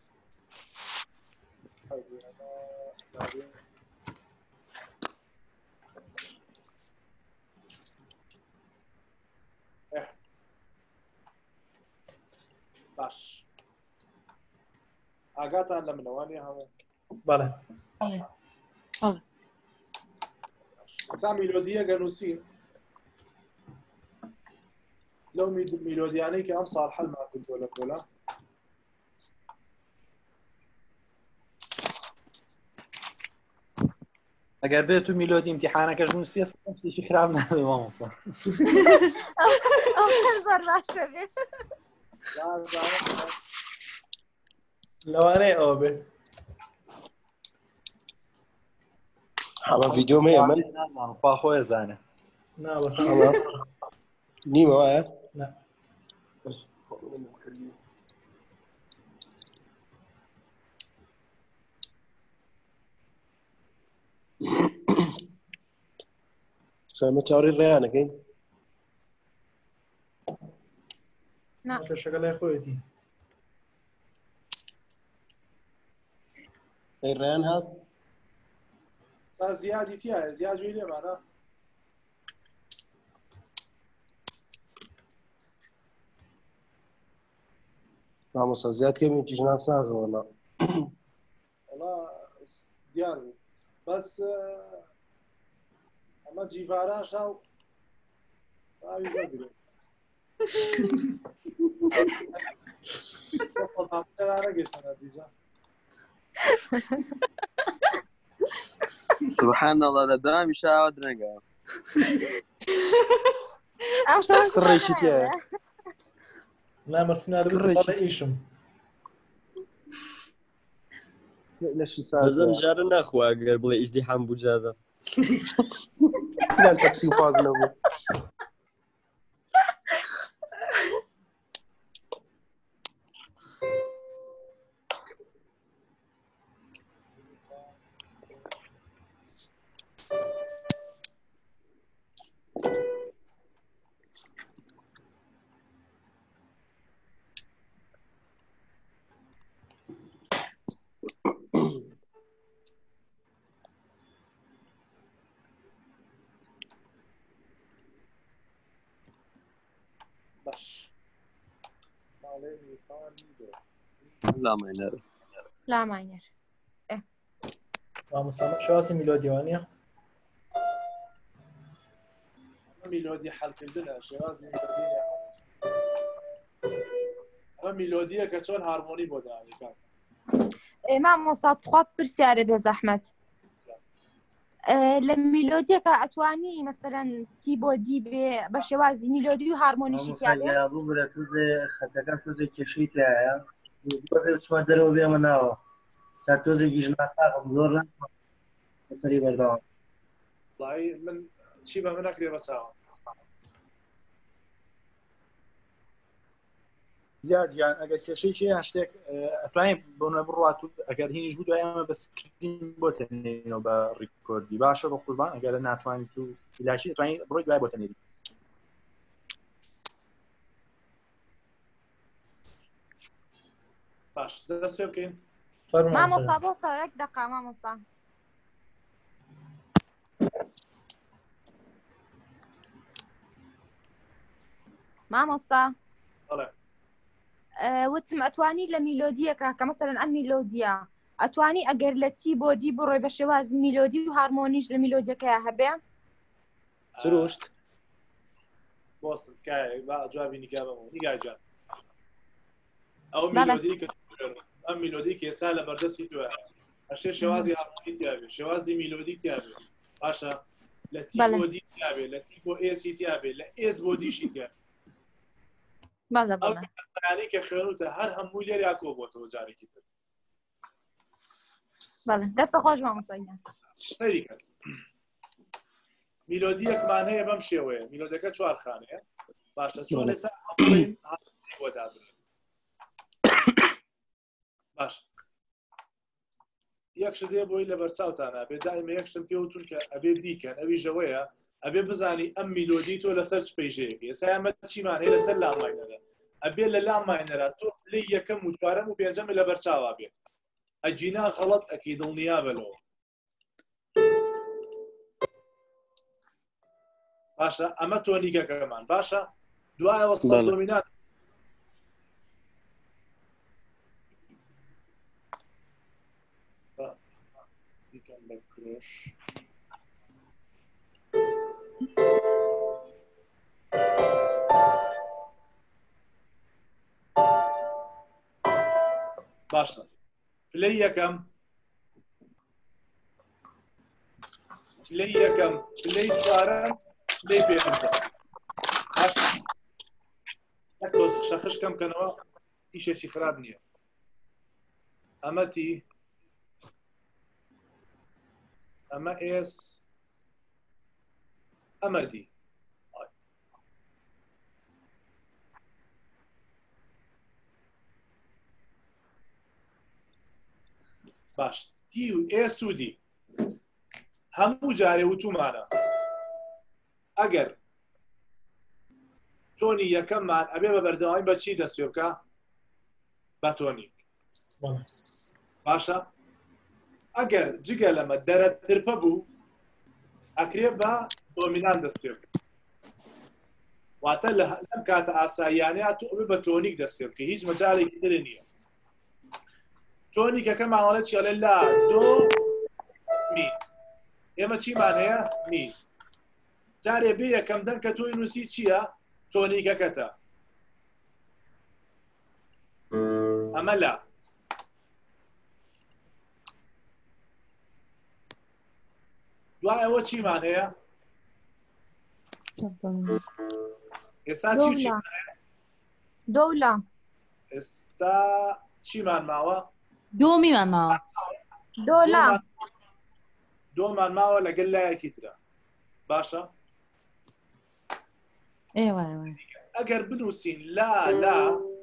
باش ئاگاتان لە منەوانی هەموو بەڵێ سا میلۆدیە گەنووسین لەو میلۆدیانەی کە ئەم ساڵ حەلمان کردووە لە کۆلا ئەگەر بێت و میلۆدی ئیمتیحانەکەش نووسیە شتێکی خراپ نابێ مامۆستا زۆر باشە بێت لەوانەیە ئەوە بێت ئەمە ڤیدیۆ مەیە من نازانم خوا خۆی زانێ نا بەسە نیمە وایە نا سەمە چاوەڕێی ڕێیانەکەین کێشەکە لای خۆیەتی ئەی ڕێیان هات تا زیادی تایە زیاد جوێی لێمانە مامۆستا زیاد کەمێکی ژنان سازەوە وەڵا دیار بوو بەس ئەمە جیڤاران شاو ئاوی زۆر گرێ نەگەشتەنە دیزە سبحان الله لە دامی شاوە درەنگە سڕێکی تایە نامەسینارە ئیشم لەشی سازم جارە ناخوا گەر بڵێ ئیزدیحام بوو جادە یان تەقسیم فاز نەبوو لا ماینەر لا ماینەر مامۆستا شێواسی میلۆدیوانیە میلۆدی حەلکردنە شێوازی ئەمە میلۆدیە کە چۆن هارمۆنی بۆ داریکات مامۆستا تخوا پرسیارە بێ زەحمەت لە میلۆدیەکە ئەتوانی مەسەلەن تی بۆ دی بێ بە شێوازی میلۆدی و هارمۆنیشی تیا بوو برە تۆزێ خەتەکە تۆزێ کێشەی تایە چوە دەرەوە بێمە ناوە تا تۆزێکی ژناساقم زۆر لەسەری بەرداوە وڵی من چی بە من نەکرێ بە چاوە زیاد گیان ئەگەر کێشەیەکی یان شتێک ئەتوانین بۆنە بڕات و ئەگەر هینیش بوو دوای ئەمە بە سکرین بۆ تێنێنەوە بە ڕیکۆردی باشە بە قوربان ئەگەر ناتوانیت و فیلاشی ئەتوانین بڕۆی دوای بۆ تێنێری باش دەست پێ بکەین مامۆستا بۆ ساوێک دەقا مامۆستا مامۆستا بەڵێ وتم ئەتوانی لە میلۆدیەکە کە مەسەرەن ئەم میلۆدیە ئەتوانی ئەگەر لە تی بۆ دی بڕۆی بە شێوازی میلۆدی و هارمۆنیش لە میلۆدیەکەیە هەبێ چروشت بۆستت تکایە با جوابی نیگا بەمەوە نیگاجان ئەو میلۆدی کە ئەم میلۆدی کە ئێستا لە بەردەستی توە هەشێ شێوازی هارمۆنی تیابێ شێوازی میلۆدی تیابێ باشە لە تی بۆ دی تیابێ لە تی بۆ ئێسی تیابێ لە ئێس بۆ دیشی تیابێ ئەوانی کە خوێنوتە هەر هەمووی لێریا کۆ بۆتەوە جارێکی تر دەستە خۆش مامۆستاییان سەیری کرد میلۆدیەکمان هەیە بەم شێوەیە میلۆدەکە چوار خانەیە باشە چۆن ئێستا وەدابن باش یەکش دێ بۆی لە بەرچاوتانە بێ دائیمە یەکشتم پێوتون کە ئەبێ بیکەن ئەوی ژەوەیە ئەبێ بزانی ئەم میلۆدی تۆ لەسەر چ پەیژەیەکی ئێستا ئەمە چیمان هەیە لەسەر لاماینەرە ئەبێ لە لاماینەرە تۆ لێ یەکەم و چوارەم و پێنجەم لە بەرچاوا بێت ئەجینا غەڵەت ئەکەی دڵنیا بەلەوە باشە ئەمە تۆنیکەکەمان باشە دوایەوە سەد دۆمینات باشە پلەی یەکەم پلەی یەکەم پلەی چوارەم پلەی پێنجەم نەک تۆ شەخش کەم بکەنەوە ئیشێکی خراپ نییە ئەمە تی ئەمە ئێس ئەمە دی باش دی و ئێس و دی هەموو جارێ وتومانە ئەگەر تۆنی یەکەممان ئەبێ بە بەردەوای بە چی دەست پێ بکە بە تۆنیک باشە ئەگەر جگە لەمە دەرەترپە بوو ئەکرێ بە دۆمینان دەست پێ بکە واتە لەم کاتە ئاساییانەیە تۆ ئەبێ بە تۆنیک دەست پێ بکە هیچ مەجالێکی تر نییە تۆنیکەکە ماوەڵێت چیڵێ لا دۆ می ئێمە چیمان هەیە می جارێ بێ یەکەم دەن کە تۆی نووسی چییە تۆنیکەکەتە ئەمە لا دوای ئەوە چیمان هەیە ئێستا چی چیمان هەیە دۆلا ئێستا چیمان ماوە دۆمیمان ماوە دۆلا دۆمان ماوە لەگەل لایەکی ترە باشە ئەگەر بنووسین لا لا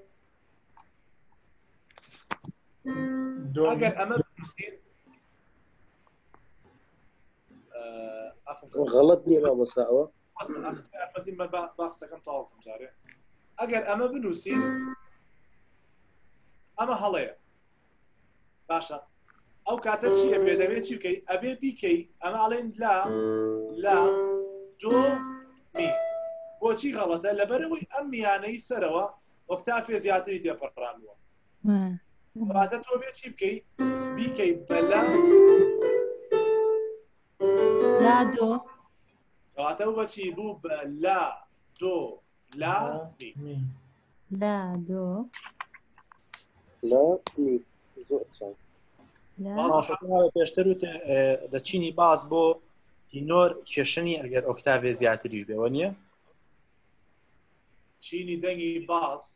ئەگەر ئەمە بنووسین غەڵەت نییە مامۆستا باخسەکەم تاوڵتم جارێ ئەگەر ئەمە بنووسین ئەمە هەڵەیە باشە ئەو کاتە چیە پێ دەبێت چی بکەی ئەبێ بیکەی ئەمە ئەڵێن لا لا دۆ می بۆچی غەڵەتە لەبەرەوەی ئەم میانەی سەرەوە ئۆکتافێ زیاتری تێپەڕانوە واتە تۆ بێت چی بکەی بیکەی بەلا لا دۆ واتە بەچی بوو بە لا دۆ لا می لا دۆ لا می زۆر چاک پێشتر وتە دەچینی باز بۆ تینۆر کێشنی ئەگەر ئۆکتاڤێ زیاتریش بێەوە نییە چینی دەنگی باس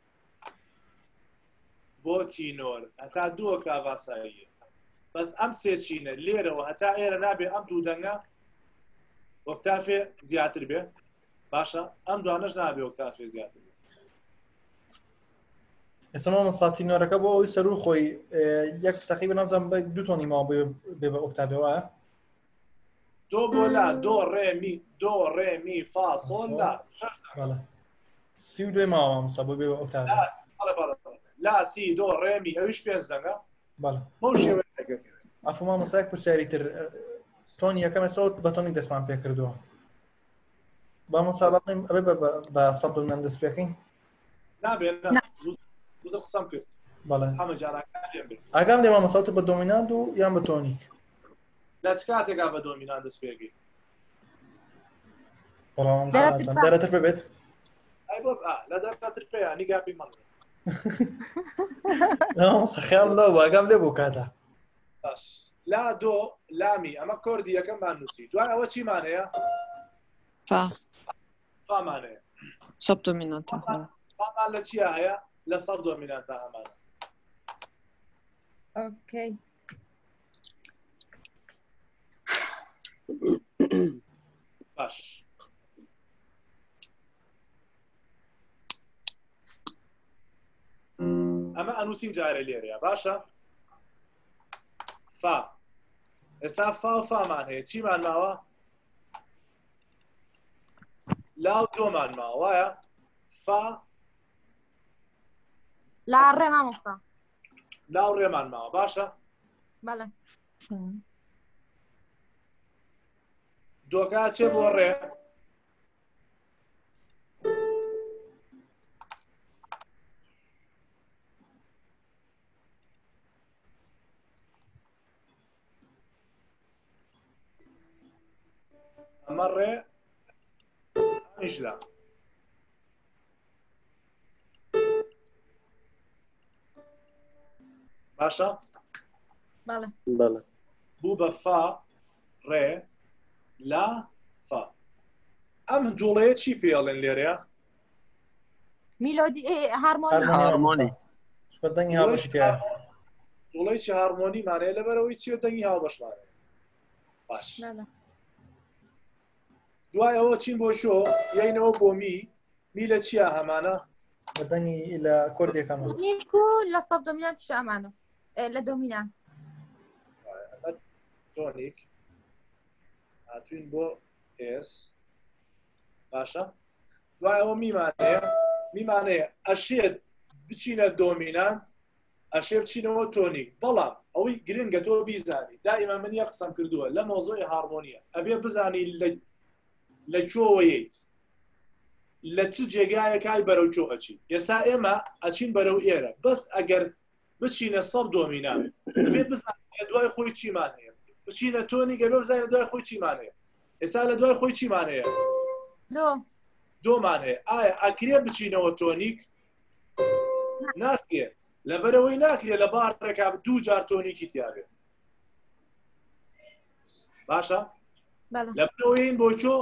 بۆ تینۆر هەتا دووە کاڤاساییە بەس ئەم سێ چینە لێرەوە هەتا ئێرە نابێ ئەم دوو دەنگە ئۆکتافێ زیاتر بێ باشە ئەم دوانەش نابێ ئۆکتافێ زیاتر بێ ئێستا مامۆستا تینۆرەکە بۆ ئەوی سەر و خۆی یەک تەقریبا نەمزانم دوو تۆنی ماوە بێ بە ئۆکتاڤەوە دۆ بۆ لا دۆ ڕێ می دۆ ڕێ می فا سۆل لا سی و دوێ ماوە مامۆستا بۆ بێ بە ئۆکتاڤ لا سی دۆ ڕێ می ئەویش پێنج دەنگە بەڵێ بەو شێوەیە ئەفو مامۆستا یەک پرسیاری تر تۆنی یەکەم ئێستا بە تۆنی دەستمان پێ کردووە مامۆستا بڵێم ئەبێ بە سەد دومینان دەست پێکەین نابێت زوو قسەم کرد بەڵێ هەمە جارەکان لێم بێت ئاگام لێ مامۆستا بە دۆمیناند و یان بە تۆنیک لە چ کاتێکا بە دۆمینان دەست پێکەی دەرەتر ببێت لە دەرەتر پێ نیگاپی مەڵ خیال لەو ئاگام لێ بوو کاتە لا دۆ لامی ئەمە کۆردی یەکەممان نووسی دوای ئەوە چیمانەیە فا فامانەیە سەب دۆمینانتە فامان لە چیە هەیە لە سەد دۆمینان تا هەمانە اوكي باش ئەمە ئەنووسین جارێ لێرەیە باشە فا ئێستا فا و فامان هەیە چیمان ماوە لاو دۆمان ماوە وایە فا لا ڕێ مامۆستا لاو ڕێمان ماوە باشە بەڵێ دۆکا چێ بۆ ڕێ ئەمە ڕێ ئەمیشلا باشە بەڵێ بەڵێ بوو بە فا ڕێ لا فا ئەم جوڵەیە چی پێڵێن لێرەیە میلۆدی هارمۆنی هارمۆنی دەنگی هاوبەشی تایە جوڵەیەکی هارمۆنی مانەیە لەبەرەوەی چیە دەنگی هاوبەشمانەیە باش دوای ئەوە چین بۆ شۆ یاینەوە بۆ می می لە چیە هەمانە بە دەنگی لە کۆردێکەمە نیکو لە سەد دۆمینان پیش ئەمانە لە دۆمینان تۆنیک هاتوین بۆ ئێس باشە دوای ئەوە میمانەیە میمانەیە ئەشێت بچینە دۆمینانت ئەشێ بچینەوە تۆنیک بەڵام ئەوەی گرنگە تۆ بیزانی دائیما من یە قسەم کردووە لە مۆزۆی هارمۆنیە ئەبێ بزانی لە کۆوەیەیت لە چ جێگایەکای بەرەو چۆ ئەچین ئێستا ئێمە ئەچین بەرەو ئێرە بەس ئەگەر بچینە سەد دۆمینان بێ بزانین لە دوای خۆی چیمان هەیە بچینە تۆنی گەبێ بزانین لە دوای خۆی چیمان هەیە ئێستا لە دوای خۆی چیمان هەیە دۆمان هەیە ئایا ئەکرێ بچینەوە تۆنیک ناکرێت لەبەرەوەی ناکرێت لە بارڕێکا دوو جار تۆنیکی تیاابێت باشە لەبەرەوەین بۆ چۆ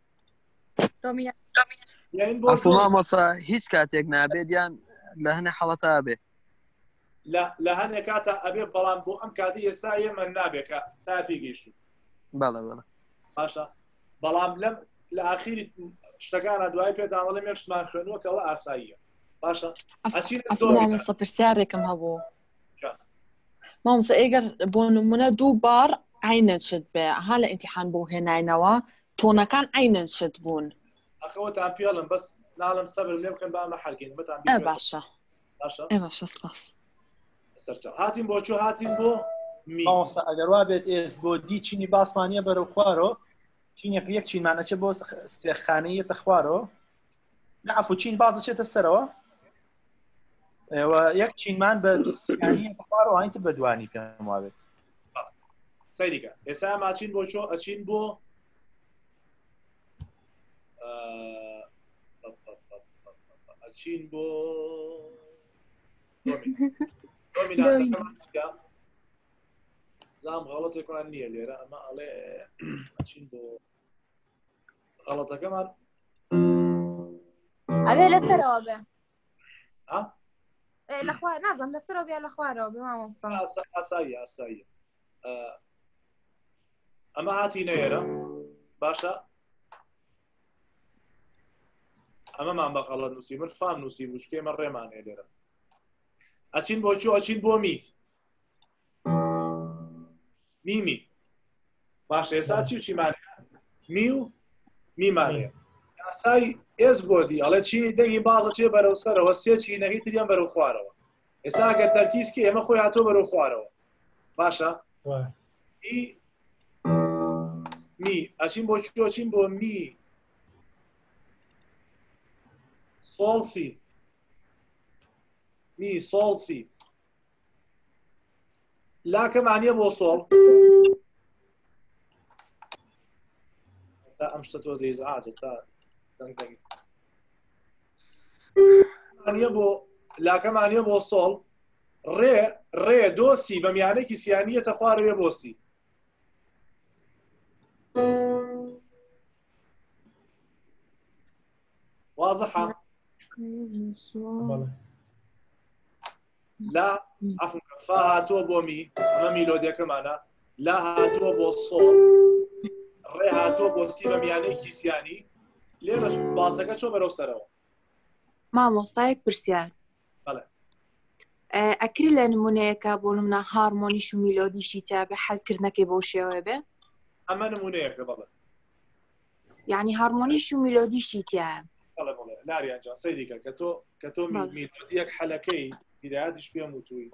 مامۆستا هیچ کاتێک نابێت یان لە هەنێ حەڵەتا بێ لە هەنێک کاتە ئەبێ بەڵام بۆ ئەم کاتی ئێستا ئێمە نابێکە تا پێگەیشت بەڵێ بەڵێ باشە بەڵام لەم لە ئاخیری شتەکانە دوای پێداوەڵێ مێشتمان خوێنووەکەەوە ئاساییە باشە مامۆستا پرسیارێکم هەبوو مامۆستا ئێگەر بۆ نمونە دوو بار عینت شت بێ ها لە ئیمتیحان بۆ هێناینەوە تۆنەکان عینن شت بوون ئەخەوەتان پێڵم بەس ناڵم سەبر لێ بکەن بامە حەلکەین بەتان باشە ئێ باشە سپاس هاتین بۆ چۆ هاتین بۆ مامۆستا ئەگەر وا بێت ئێز بۆ دی چینی باسمانیە بەرەو خوارەوە چینێک یەک چینمانەچێ بۆ سێخانەیەتە خوارەوە نعفو چین بازەچێتە سەرەوە یەک چینمان بە دووسیانیەتە خوارەوە هاینتر بە دوانی پێم وابێت سەیریکە ئێستا ماچین بۆ چۆ ئەچین بۆ ئەچین بۆ زام غەڵەتێکمان نییە لێرە ئەمە ئەڵێ ئەچین بۆ غەڵەتەکەمان ئەبێ لەسەرەوە بێ ها لە خوار نازم لەسەرەوە بێ لە خوارەوە بێ مامۆستا ئاساییە ئاساییە ئەمە هاتینە ئێرە باشە ئەمەمان بە غەڵەت نووسی من فام نووسی بوشکێمە ڕێمانێ لێرە ئەچین بۆ چۆ ئەچین بۆ می میمی باشە ئێستا چی و چیمانەیە می و میمانەیە یاسای ئێز بۆدی ئەڵێ چی دەنگی بازە چێ بەرەو سەرەوە سێ چینەکەی تریان بەرەو خوارەوە ئێستا ئەگەر تەرکیزکە ئێمە خۆی هاتۆ بەرەو خوارەوە باشە می می ئەچین بۆ چۆ ئەچین بۆ می سۆڵ سی می سۆڵ سی لاکە معنیە بۆ سۆڵ تا ئەم شتە تۆ زەیزعاجە تا معنیە بۆ لاکە معنیە بۆ سۆڵ ڕێ ڕێ دۆسی بە میانێکی سیانیەتە خوارێ بۆ سی واضحة لا عفوا فا هاتووە بۆ می ئەمە میلۆدیەکەمانە لا هاتووە بۆ سۆڵ ڕێ هاتووە بۆ سی بە میانەیەکی سیانی لێرەش باسەکە چۆ بەرەو سەرەوە مامۆستایەک پرسیار ئەکری لە نمونەیەکە بۆ نمونە هارمۆنیش و میلۆدیشی تا بە حەلکردنەکەی بۆ شێوەیە بێ ئەمە نمونەیەکە بەڵێ یعنی هارمۆنیش و میلۆدیشی تایە بەڵێ بڵێ لاریانجان سەیریکە کە تۆ کە تۆ میلۆدیەک حەلەکەی هیدایەتیش پێم وتووی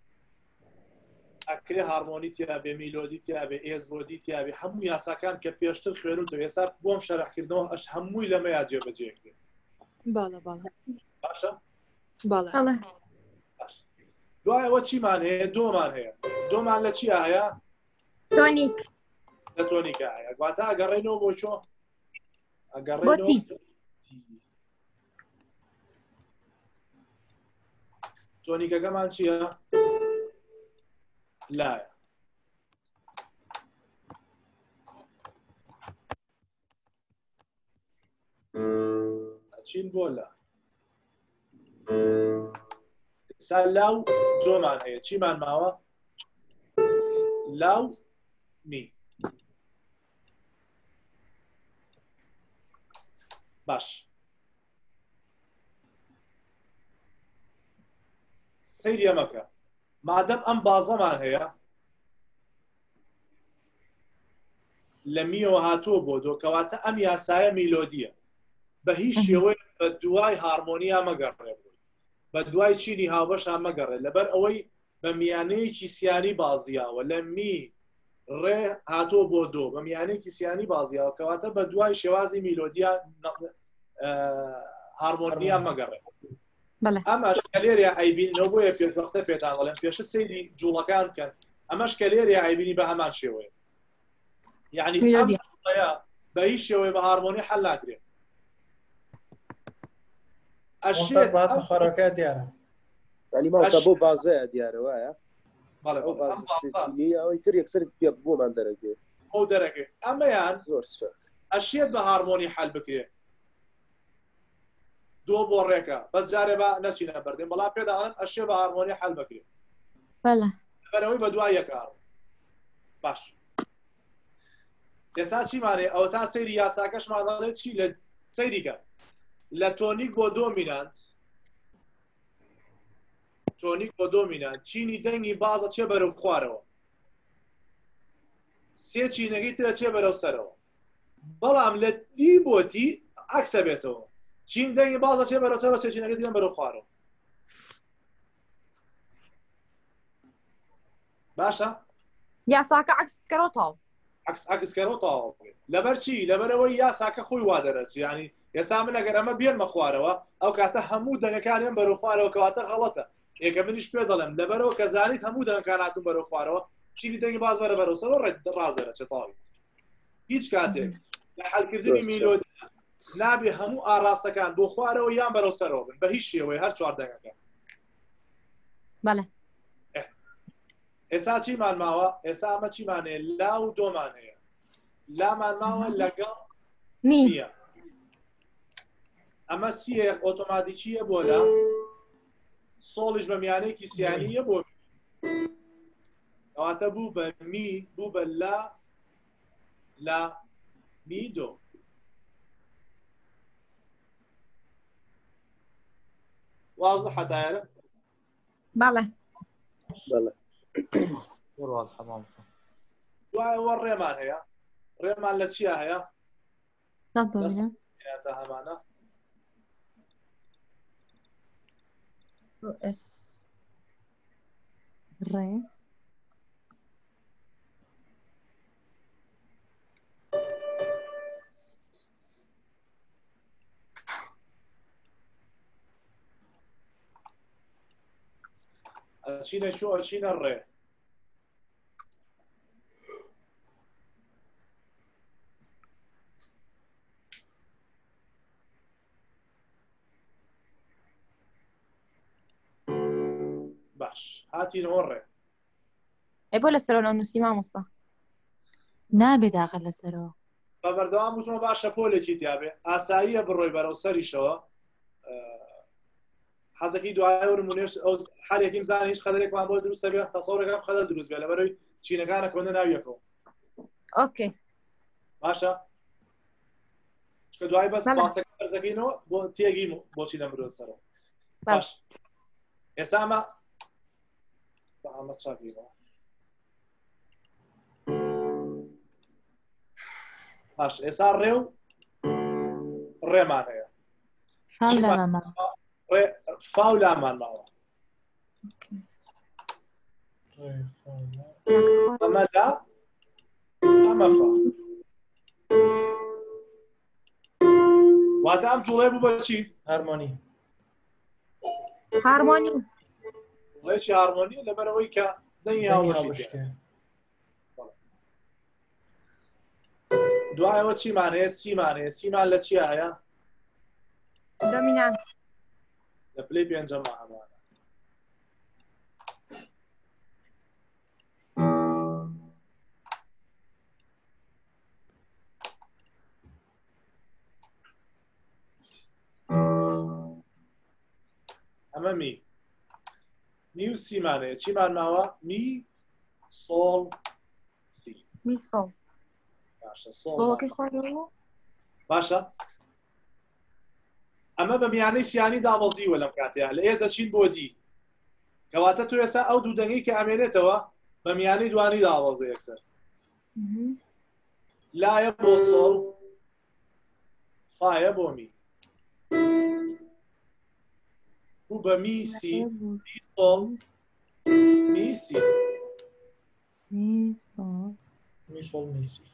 ئەکرێ هارمۆنیتیا بێ میلۆدیتیا بێ ئێزبۆدیتیا بێ هەموو یاساکان کە پێشتر خوێنوتەوە ئێستا بۆم شەرحکردنەوە ئەش هەمووی لەمە یا جێبەجێ کرێ باڵە باڵە باشە باڵە دوایەوە چیمان هەیە دۆمان هەیە دۆمان لە چیە هەیە تۆنیک لە تۆنیکە هەیە گواتە ئەگەڕێنەوە بۆ چۆ بۆتی تۆنیکەکەمان چییە لایە ئەچین بۆ لا ئێستا لاو جۆمان هەیە چیمان ماوە لاو می باش سەیری ئەمەکە مادەم ئەم بازەمان هەیە لە میەوە هاتووە بۆ دۆ کەواتە ئەم یاسایە میلۆدیە بە هیچ شێوەی بە دوای هارمۆنیا مەگەڕێ بووی بە دوای چینی هاوبەشان مەگەڕێ لەبەر ئەوەی بە میانەیەکی سیانی بازیاوە لە می ڕێ هاتووە بۆ دۆ بە میانەیەکی سیانی بازیاوە کەواتە بە دوای شێوازی میلۆدیا هارمۆنیا مەگەڕێ ئەمە شکلێریا ئایبینەوە بۆیە پێشوەختە پێتان بڵێن پێشە سەیری جوڵەکان بکەن ئەمە شکلێریا ئایبینی بە هەمان شێوەیە یعنی بە هیچ شێوەی بە هارمۆنی حەل ناکرێت ئەشێت خۆڕەکە دیارە ینی ماسا بۆ بازەیە دیارە وایە ئەوەی تر یەکسەر پێ بۆمان دەرەگێت ئەو دەرەکێت ئەمەیان زۆر ئەشێت بە هارمۆنی حەل بکرێت دۆ بۆ ڕێکە بەس جارێ بە نەچینە بەردێن بەڵام پێداڵێن ئەشێ بە هارمۆنی حەل بکرێت بەرەوەی بە دوای یەکار باش ئێستا چیمانێ ئەو تا سەیری یاساکەشمان دەڵێت چی لە سەیریکە لە تۆنیک بۆ دۆمینانت تۆنیک بۆ دۆمینانت چینی دەنگی بازە چێ بەرەو خوارەوە سێ چینەکەی ترە چێ بەرەو سەرەوە بەڵام لە دی بۆتی عەکسە بێتەوە چین دەنگی بازە چێ بەرەو سەرەوە چێ چینەکەی دیان بەرەو خوارەوە باشە یاساکە عەکسکەرەوە عکس عکسکەرەوە تاوا لەبەر چی لەبەرەوەی یاساکە خۆی وا دەرەچ ینی ئێستا من ئەگەر ئەمە بێنمە خوارەوە ئەو کاتە هەموو دەنگەکانیان بەرەو خوارەوە کەواتە غەڵەتە یەکە منیش پێ دەڵێم لەبەرەوە کە زانیت هەموو دەنگەکان هاتوون بەرەو خوارەوە چینی دەنگی باز بەرە بەرەو سەرەوە ڕاز دەرەچێت تاوی هیچ کاتێک لە حەلکردنی میلۆدی نابێ هەموو ئاراستەکان بۆ خوارەوە یان بەرەو سەرەوە بن بە هیچ شێوەیە هەر چوار دەنگەکە بەڵێ ئێستا چیمان ماوە ئێستا ئەمە چیمانێ لا و دۆمان هەیە لامان ماوە لەگەڵ نییە ئەمە سیە ئۆتۆماتیکیە بۆ لا سۆڵش بە میانەیەکی سیانیە بۆ ئەواتە بوو بە می بوو بە لا لا می دۆ واضح حتایرە بەڵێ بەڵێ دوایەوە ڕێمان هەیە ڕێمان لە چیە هەیە تا هەمانە ڕێ چینە چوە چینە ڕێ باش هاتینەوە ڕێ ئەی بۆ لەسەرەوە نووسی مامۆستا نابێ داخل لەسەرەوە بە بەردەوام وتمە باشە پۆلێکی تیاابێ ئاساییە بڕۆی بەرەو سەریشەوە حەزەکەی دوایە ورمونێش ئەو حالێکیم زانانی هیچ خەدەرێکمان بۆ دروستە بێ تەسەوڕێکم خەدەر دروست بێ لەبەرەوەی چینەکانە کۆنە ناویەکەوە ئۆکێ باشە چکە دوای بەس پاسەکە بەرزەکەینەوە بۆ تێگی بۆچی لە مرۆ سەرەوە باش ئێستا ئەمە ئەمە چاپیەوە باش ئێستا ڕێ و ڕێمان هەیە فاو لامان ماوە ئەمە لا ئەمە فا واتە ئەم جوڵێ بوو بەچی هارمۆنی هارمۆنی ڵێکی هارمۆنی لەبەرەوەی کە دەنگی هاوبەشی دوایەوە چیمان هەیە سیمان هەیە سیمان لە چیە هەیە دۆمینان لە پلەی پێنجەمە هەمانە ئەمە می می و سیمان هەیە چیمان ماوە می سۆڵ سی می سۆڵ باشە سۆڵەکەی خۆرەوە باشە ئەمە بە میانەی سیانی دامەزیوە لەم کاتەیە لە ئێزە چین بۆ دی کەواتە تو ێستا ئەو دوو دەنگی کە ئەمێنێتەوە بە میانەی دوانی داوەزە یەکسەر لایە بۆ سۆڵ فایە بۆ می بوو بە میسی می سۆڵ میسی می سۆڵ می سۆڵ میسی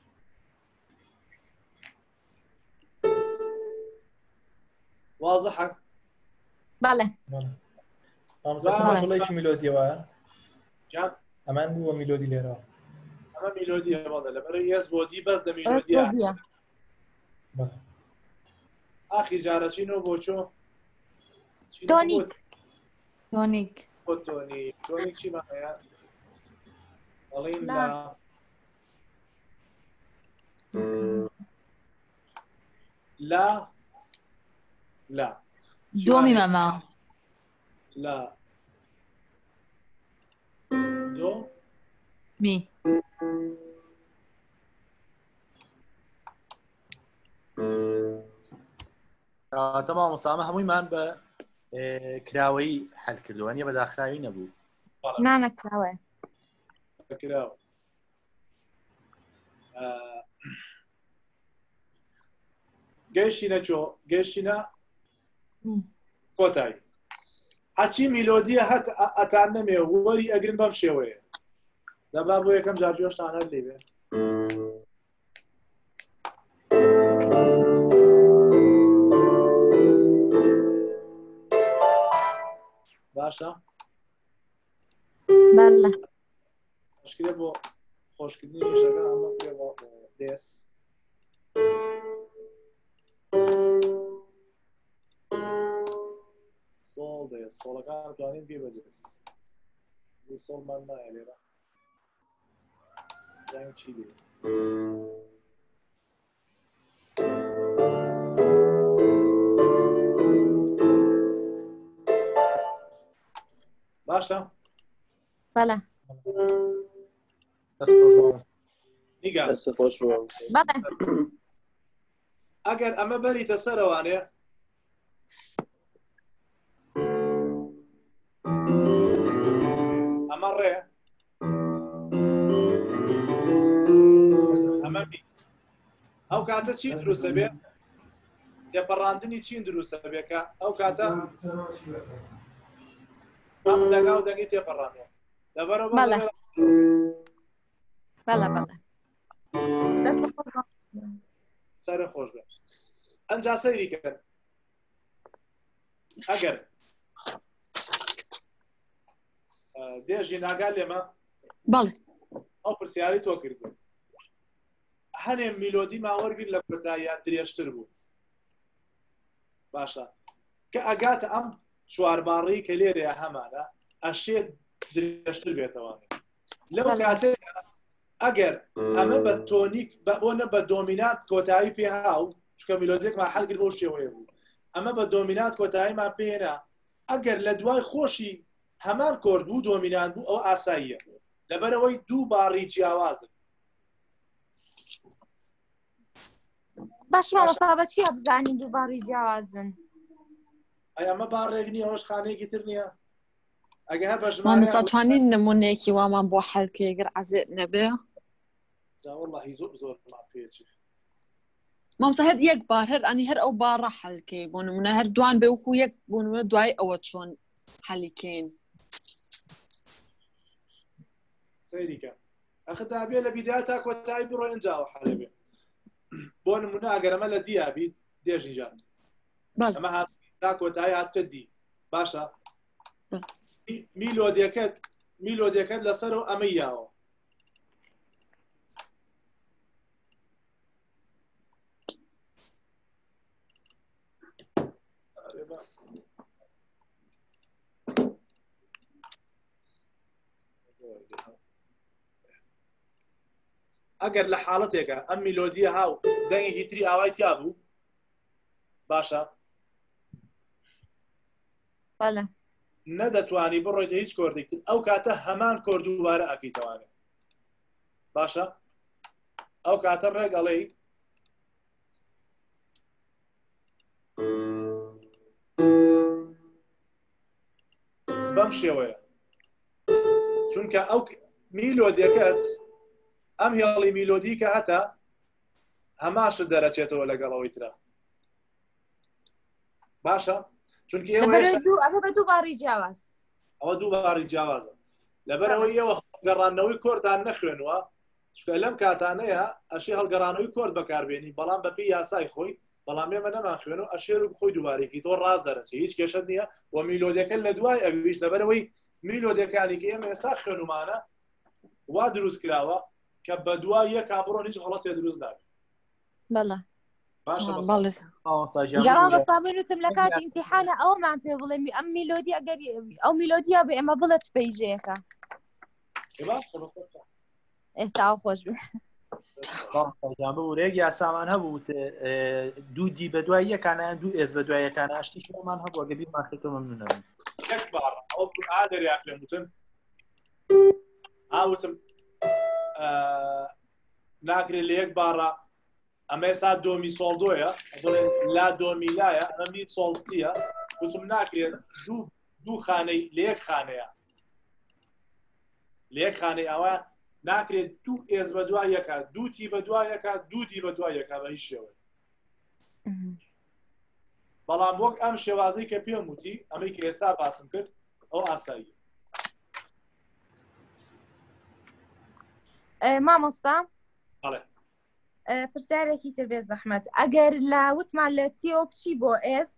واضحة بله بله مامۆستا جوڵێکی میلۆدیەوەیە جان ئەمان بووە میلۆدی لێرەوە ئەمە میلۆدیە بەڵێ لەبەرەوەی هێز بۆ دی بەس لە میلۆدیە ئاخیر جارە چینەوە بۆ چۆ تۆنیک تۆنیک بۆ تۆنیک تۆنیک چیمان هەیە دەڵێن لا لا لا دومی ماما لا دو می تەمام مامۆستا هەموویمان بە کراوەی حەل کردووە نیە بە داخراوی نەبوو نانەکراوە کراوە گەیشتینە چۆ گەیشتینە کۆتایی هەچی میلۆدیە هەت ئەتان نەمێ وەری ئەگرن بەم شێوەیە دەبا بۆ یەکەم جار جۆشتان هەر لێبێ باشە بەڵێ خۆشکرێ بۆ خۆشکردنی شەکە ئەمە پێ بۆ دێس سۆڵ دێس سۆڵەکان توانین بێ بەدەس سۆڵمان نایە لێرە یان چی لێ باشە بەڵێ نیگە دەستە خۆش بۆ بەڵێ ئەگەر ئەمە بەریتە سەرەوانێ ئەمە ڕێ ئەمە بی ئەو کاتە چی دروستە بێ تێپەڕاندنی چین دروستە بێ کە ئەو کاتە ئەم دەنگا و دەنگی تێپەڕاندەوە لەبەرەوە بەڵێ بەڵێ بەڵێ دەست سەرە خۆش بێ ئەنجا سەیری کرد ئەگەر دێژی ناگال لێمە بەڵێ ئەو پرسیاری تۆ کردو هەنێ میلۆدی ماوەرگر لە کۆتاییە درێژتر بوو باشە کە ئەگاتە ئەم چوارباڕی کە لێرەیە هەمانە ئەشێت درێژتر بێتەوانێت لەو کاتەیە ئەگەر ئەمە بە تۆنیک بۆنە بە دۆمینات کۆتایی پێ هاو چکە میلۆدێکمان حەلگر بۆ شێوەیە بوو ئەمە بە دۆمینات کۆتاییمان پێێنا ئەگەر لە دوای خۆشی هەمان کۆرد بوو دۆمینان بوو ئەو ئاساییە لەبەرەوەی دوو باڕی جیاوازن باش مامۆستا بە چیە بزانین دوو باڕی جیاوازن ئەی ئەمە باڕێک نییە ئەوش خانەیەکی تر نییە ئەگە هەر بە مامۆستا توانین نمونەیەکی وامان بۆ حەلکە گەر عەزێت نەبێ والله زۆر زۆر پێچی مامۆستا هەر یەک بار هەر ئەنی هەر ئەو باڕە حەلکەی بۆ نمونە هەر دوان بێ وەکو یەک بۆ نمونە دوای ئەوە چۆن حەلیکەین سەیریکە ئەخ دابێ لە بیدای تا کۆتایی بڕۆ ئەنجاوە حەلە بێ بۆ نمونە ئەگەرەمە لە دیابیت دێژینجان ئەمە تا کۆتایی هاتە دی باشە میلۆدیەکەت میلۆدیەکەت لەسەر و ئەمە یاوە ئەگەر لە حاڵەتێکە ئەم میلۆدیە هاو دەنگێکی تری ئاوای تیا بوو باشە نەدەتوانی بڕۆیتە هیچ کۆردێکتر ئەو کاتە هەمان کۆرد دووبارە ئەکەیتەوانێت باشە ئەو کاتە ڕێگەڵێی بەم شێوەیە چونکە ئەو میلۆدیەکەت ئەم هێڵی میلۆدی کە هەتا هەماشت دەرەچێتەوە لەگەڵەوەی ترە باشە چونکە ئەوە بە دوو باڕی جیاواز ئەوە دوو باڕی جیاوازە لەبەرەوەی ئێوە هەڵگەڕانەوەی کۆرتان نەخوێنوە چکە لەم کاتانەیە ئەشی هەڵگەڕانەوەی کۆرت بەکاربێنی بەڵام بەپی یاسای خۆی بەڵام ئێمە نەمان خوێن و ئەشێر و بخۆی دووبارێکی تۆ ڕاست دەرەچێت هیچ کێشە نییە و میلۆدیەکە لە دوای ئەویش لەبەرەوەی میلۆدیەکانی کە ئێمە ئێستا خوێنومانە وا دروست کراوە کە بە دوای یەک کابڕۆ هیچ غەڵەتێ دروست دابێت بەڵێ باشە جەڵا بەسامین وتم لە کاتی ئیمتیحانە ئەومان پێ بڵێ ئەم میلۆدی ئەگەر ئەو میلۆدیە بە ئێمە بڵێت پەیژەیەەکە ئێستا خۆش بێ ورێک یاسامان هەبوو دوو دی بە دوای یەکانیان دوو ئێز بە دوای یەکانە ئاشتیشمان هەبوو گەبی ماخێتەوە ممنونە یەک بار ئەو ئادەریان پێم وتن ئاوتم ناکرێت لە یەک باڕە ئەمە ئێستا دۆمی سۆڵدۆیە بڵێ لا دۆمیلایە ئەمی سۆڵتیە وتم ناکرێت دوو خانەی لە یەک خانەیە لە یەک خانەی ئەوە ناکرێت دوو ئێز بە دوای یەکە دووتی بە دوای یەکە دوودی بە دوای یەکە بە هیچ شێوە بەڵام وەک ئەم شێوازەی کە پێم وتی ئەمەی کە ئێستا باسم کرد ئەو ئاسایی مامۆستا بەڵێ پرسیارێکی تر بێ زەحمەت ئەگەر لە وتمان لە تیۆ بچی بۆ ئێس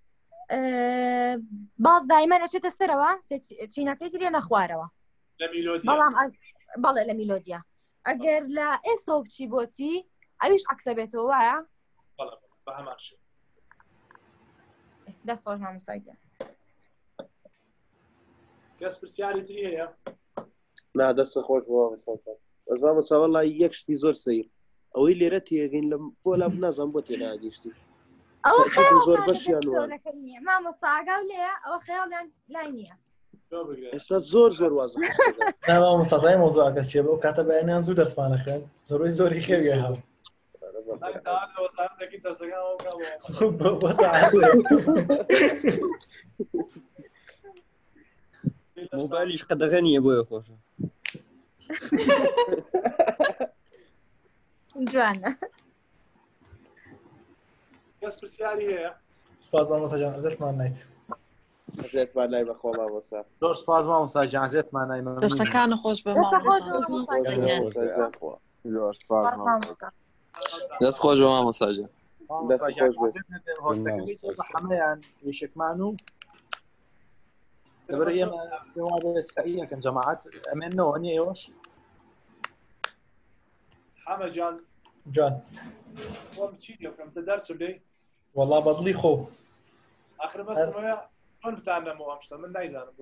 باز دایمەن ئەچێتە سەرەوە چینەکەی ترێ نەخوارەوە بەڵام بەڵێ لە میلۆدیە ئەگەر لە ئێسۆ بچی بۆتی ئەویش عەکسە بێتەوە وایە بە هەمان شێ دەست خۆش مامۆستاگە کەس پرسیاری تری هەیە نا دەستە خۆش بۆ بەس مامۆستا وەڵڵی یەک شتی زۆر سەیر ئەوەی لێرە تێگەین لە بۆ لە نازان بۆ تێناگەیشتی زۆر بەشیان مامۆستا ئاگاو لێیە ئەوە خەیاڵیان لای نییە ئێستا زۆر زۆر واز مامۆستای مۆزوع کەس چێ بۆ کاتە بەیانیان زوو دەرسمانە خوێن زۆرۆی زۆری خێویە هاو موبایلیش قەدەغە نییە بۆیە خۆشە جوانە کەس پرسیاری هەیە سپاس مامۆستا جان ئەزێتمان نایت زێتمان لای بەخۆ مامۆستا زۆر سپاس مامۆستا جان زێتمان نای دەستەکانە خۆش بە دەست خۆش بە مامۆستا جان دەست خۆش بێت هۆستەکەی هەمەیان وێشکمان و لەبەر ئێمە ئێسکائیەکەم جەماعەت ئەمێنەوە نیە ئێوەش حەمە جان جان خۆم چی دەکەم تە دەرچم لێ وەڵا بەدڵی خۆ آخر بەسمەوەیە چۆن بتان نەمەوە ئەم شتە من نایزانم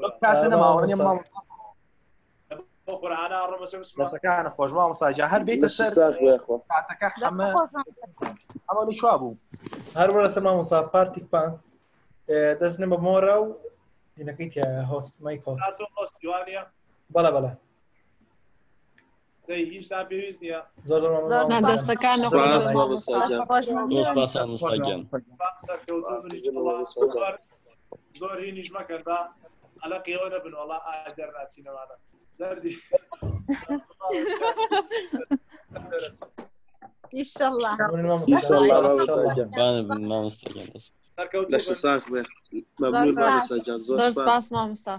بۆ قورئانە ڕۆمەسە بسمە دەسەکانە خۆش مامۆستاجان هەر بێتە سەر کاتەکە حەمە ئەوەی چوا بوو هەر وەرە سەر مامۆستا پارتیک پان دەست نە بە مۆرە و دینەکەی تایە هۆست مایک هۆست دیوانە بەڵێ بەڵێ دەی هیچتان پێویست نییە زۆر دەستەکان زۆر هینیش مەکەن با ئەلەقیەوە نەبن وەڵا ئاگەر ناچینەوانە دەردی ئیشەڵڵا لەشتە ساک بێ مەمنون مامۆستاجان زۆر سپاس مامۆستا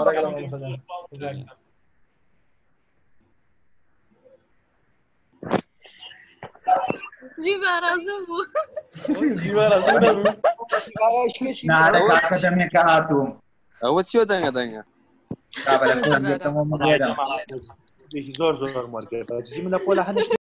جیبا رازم بوو جیبا رازم نەبوو نانەکەدەمێکە هاتووم ئەوە چیوە دەنگە دەنگە زۆر زۆر مۆرگێ جی من لە پۆلە هەنشتی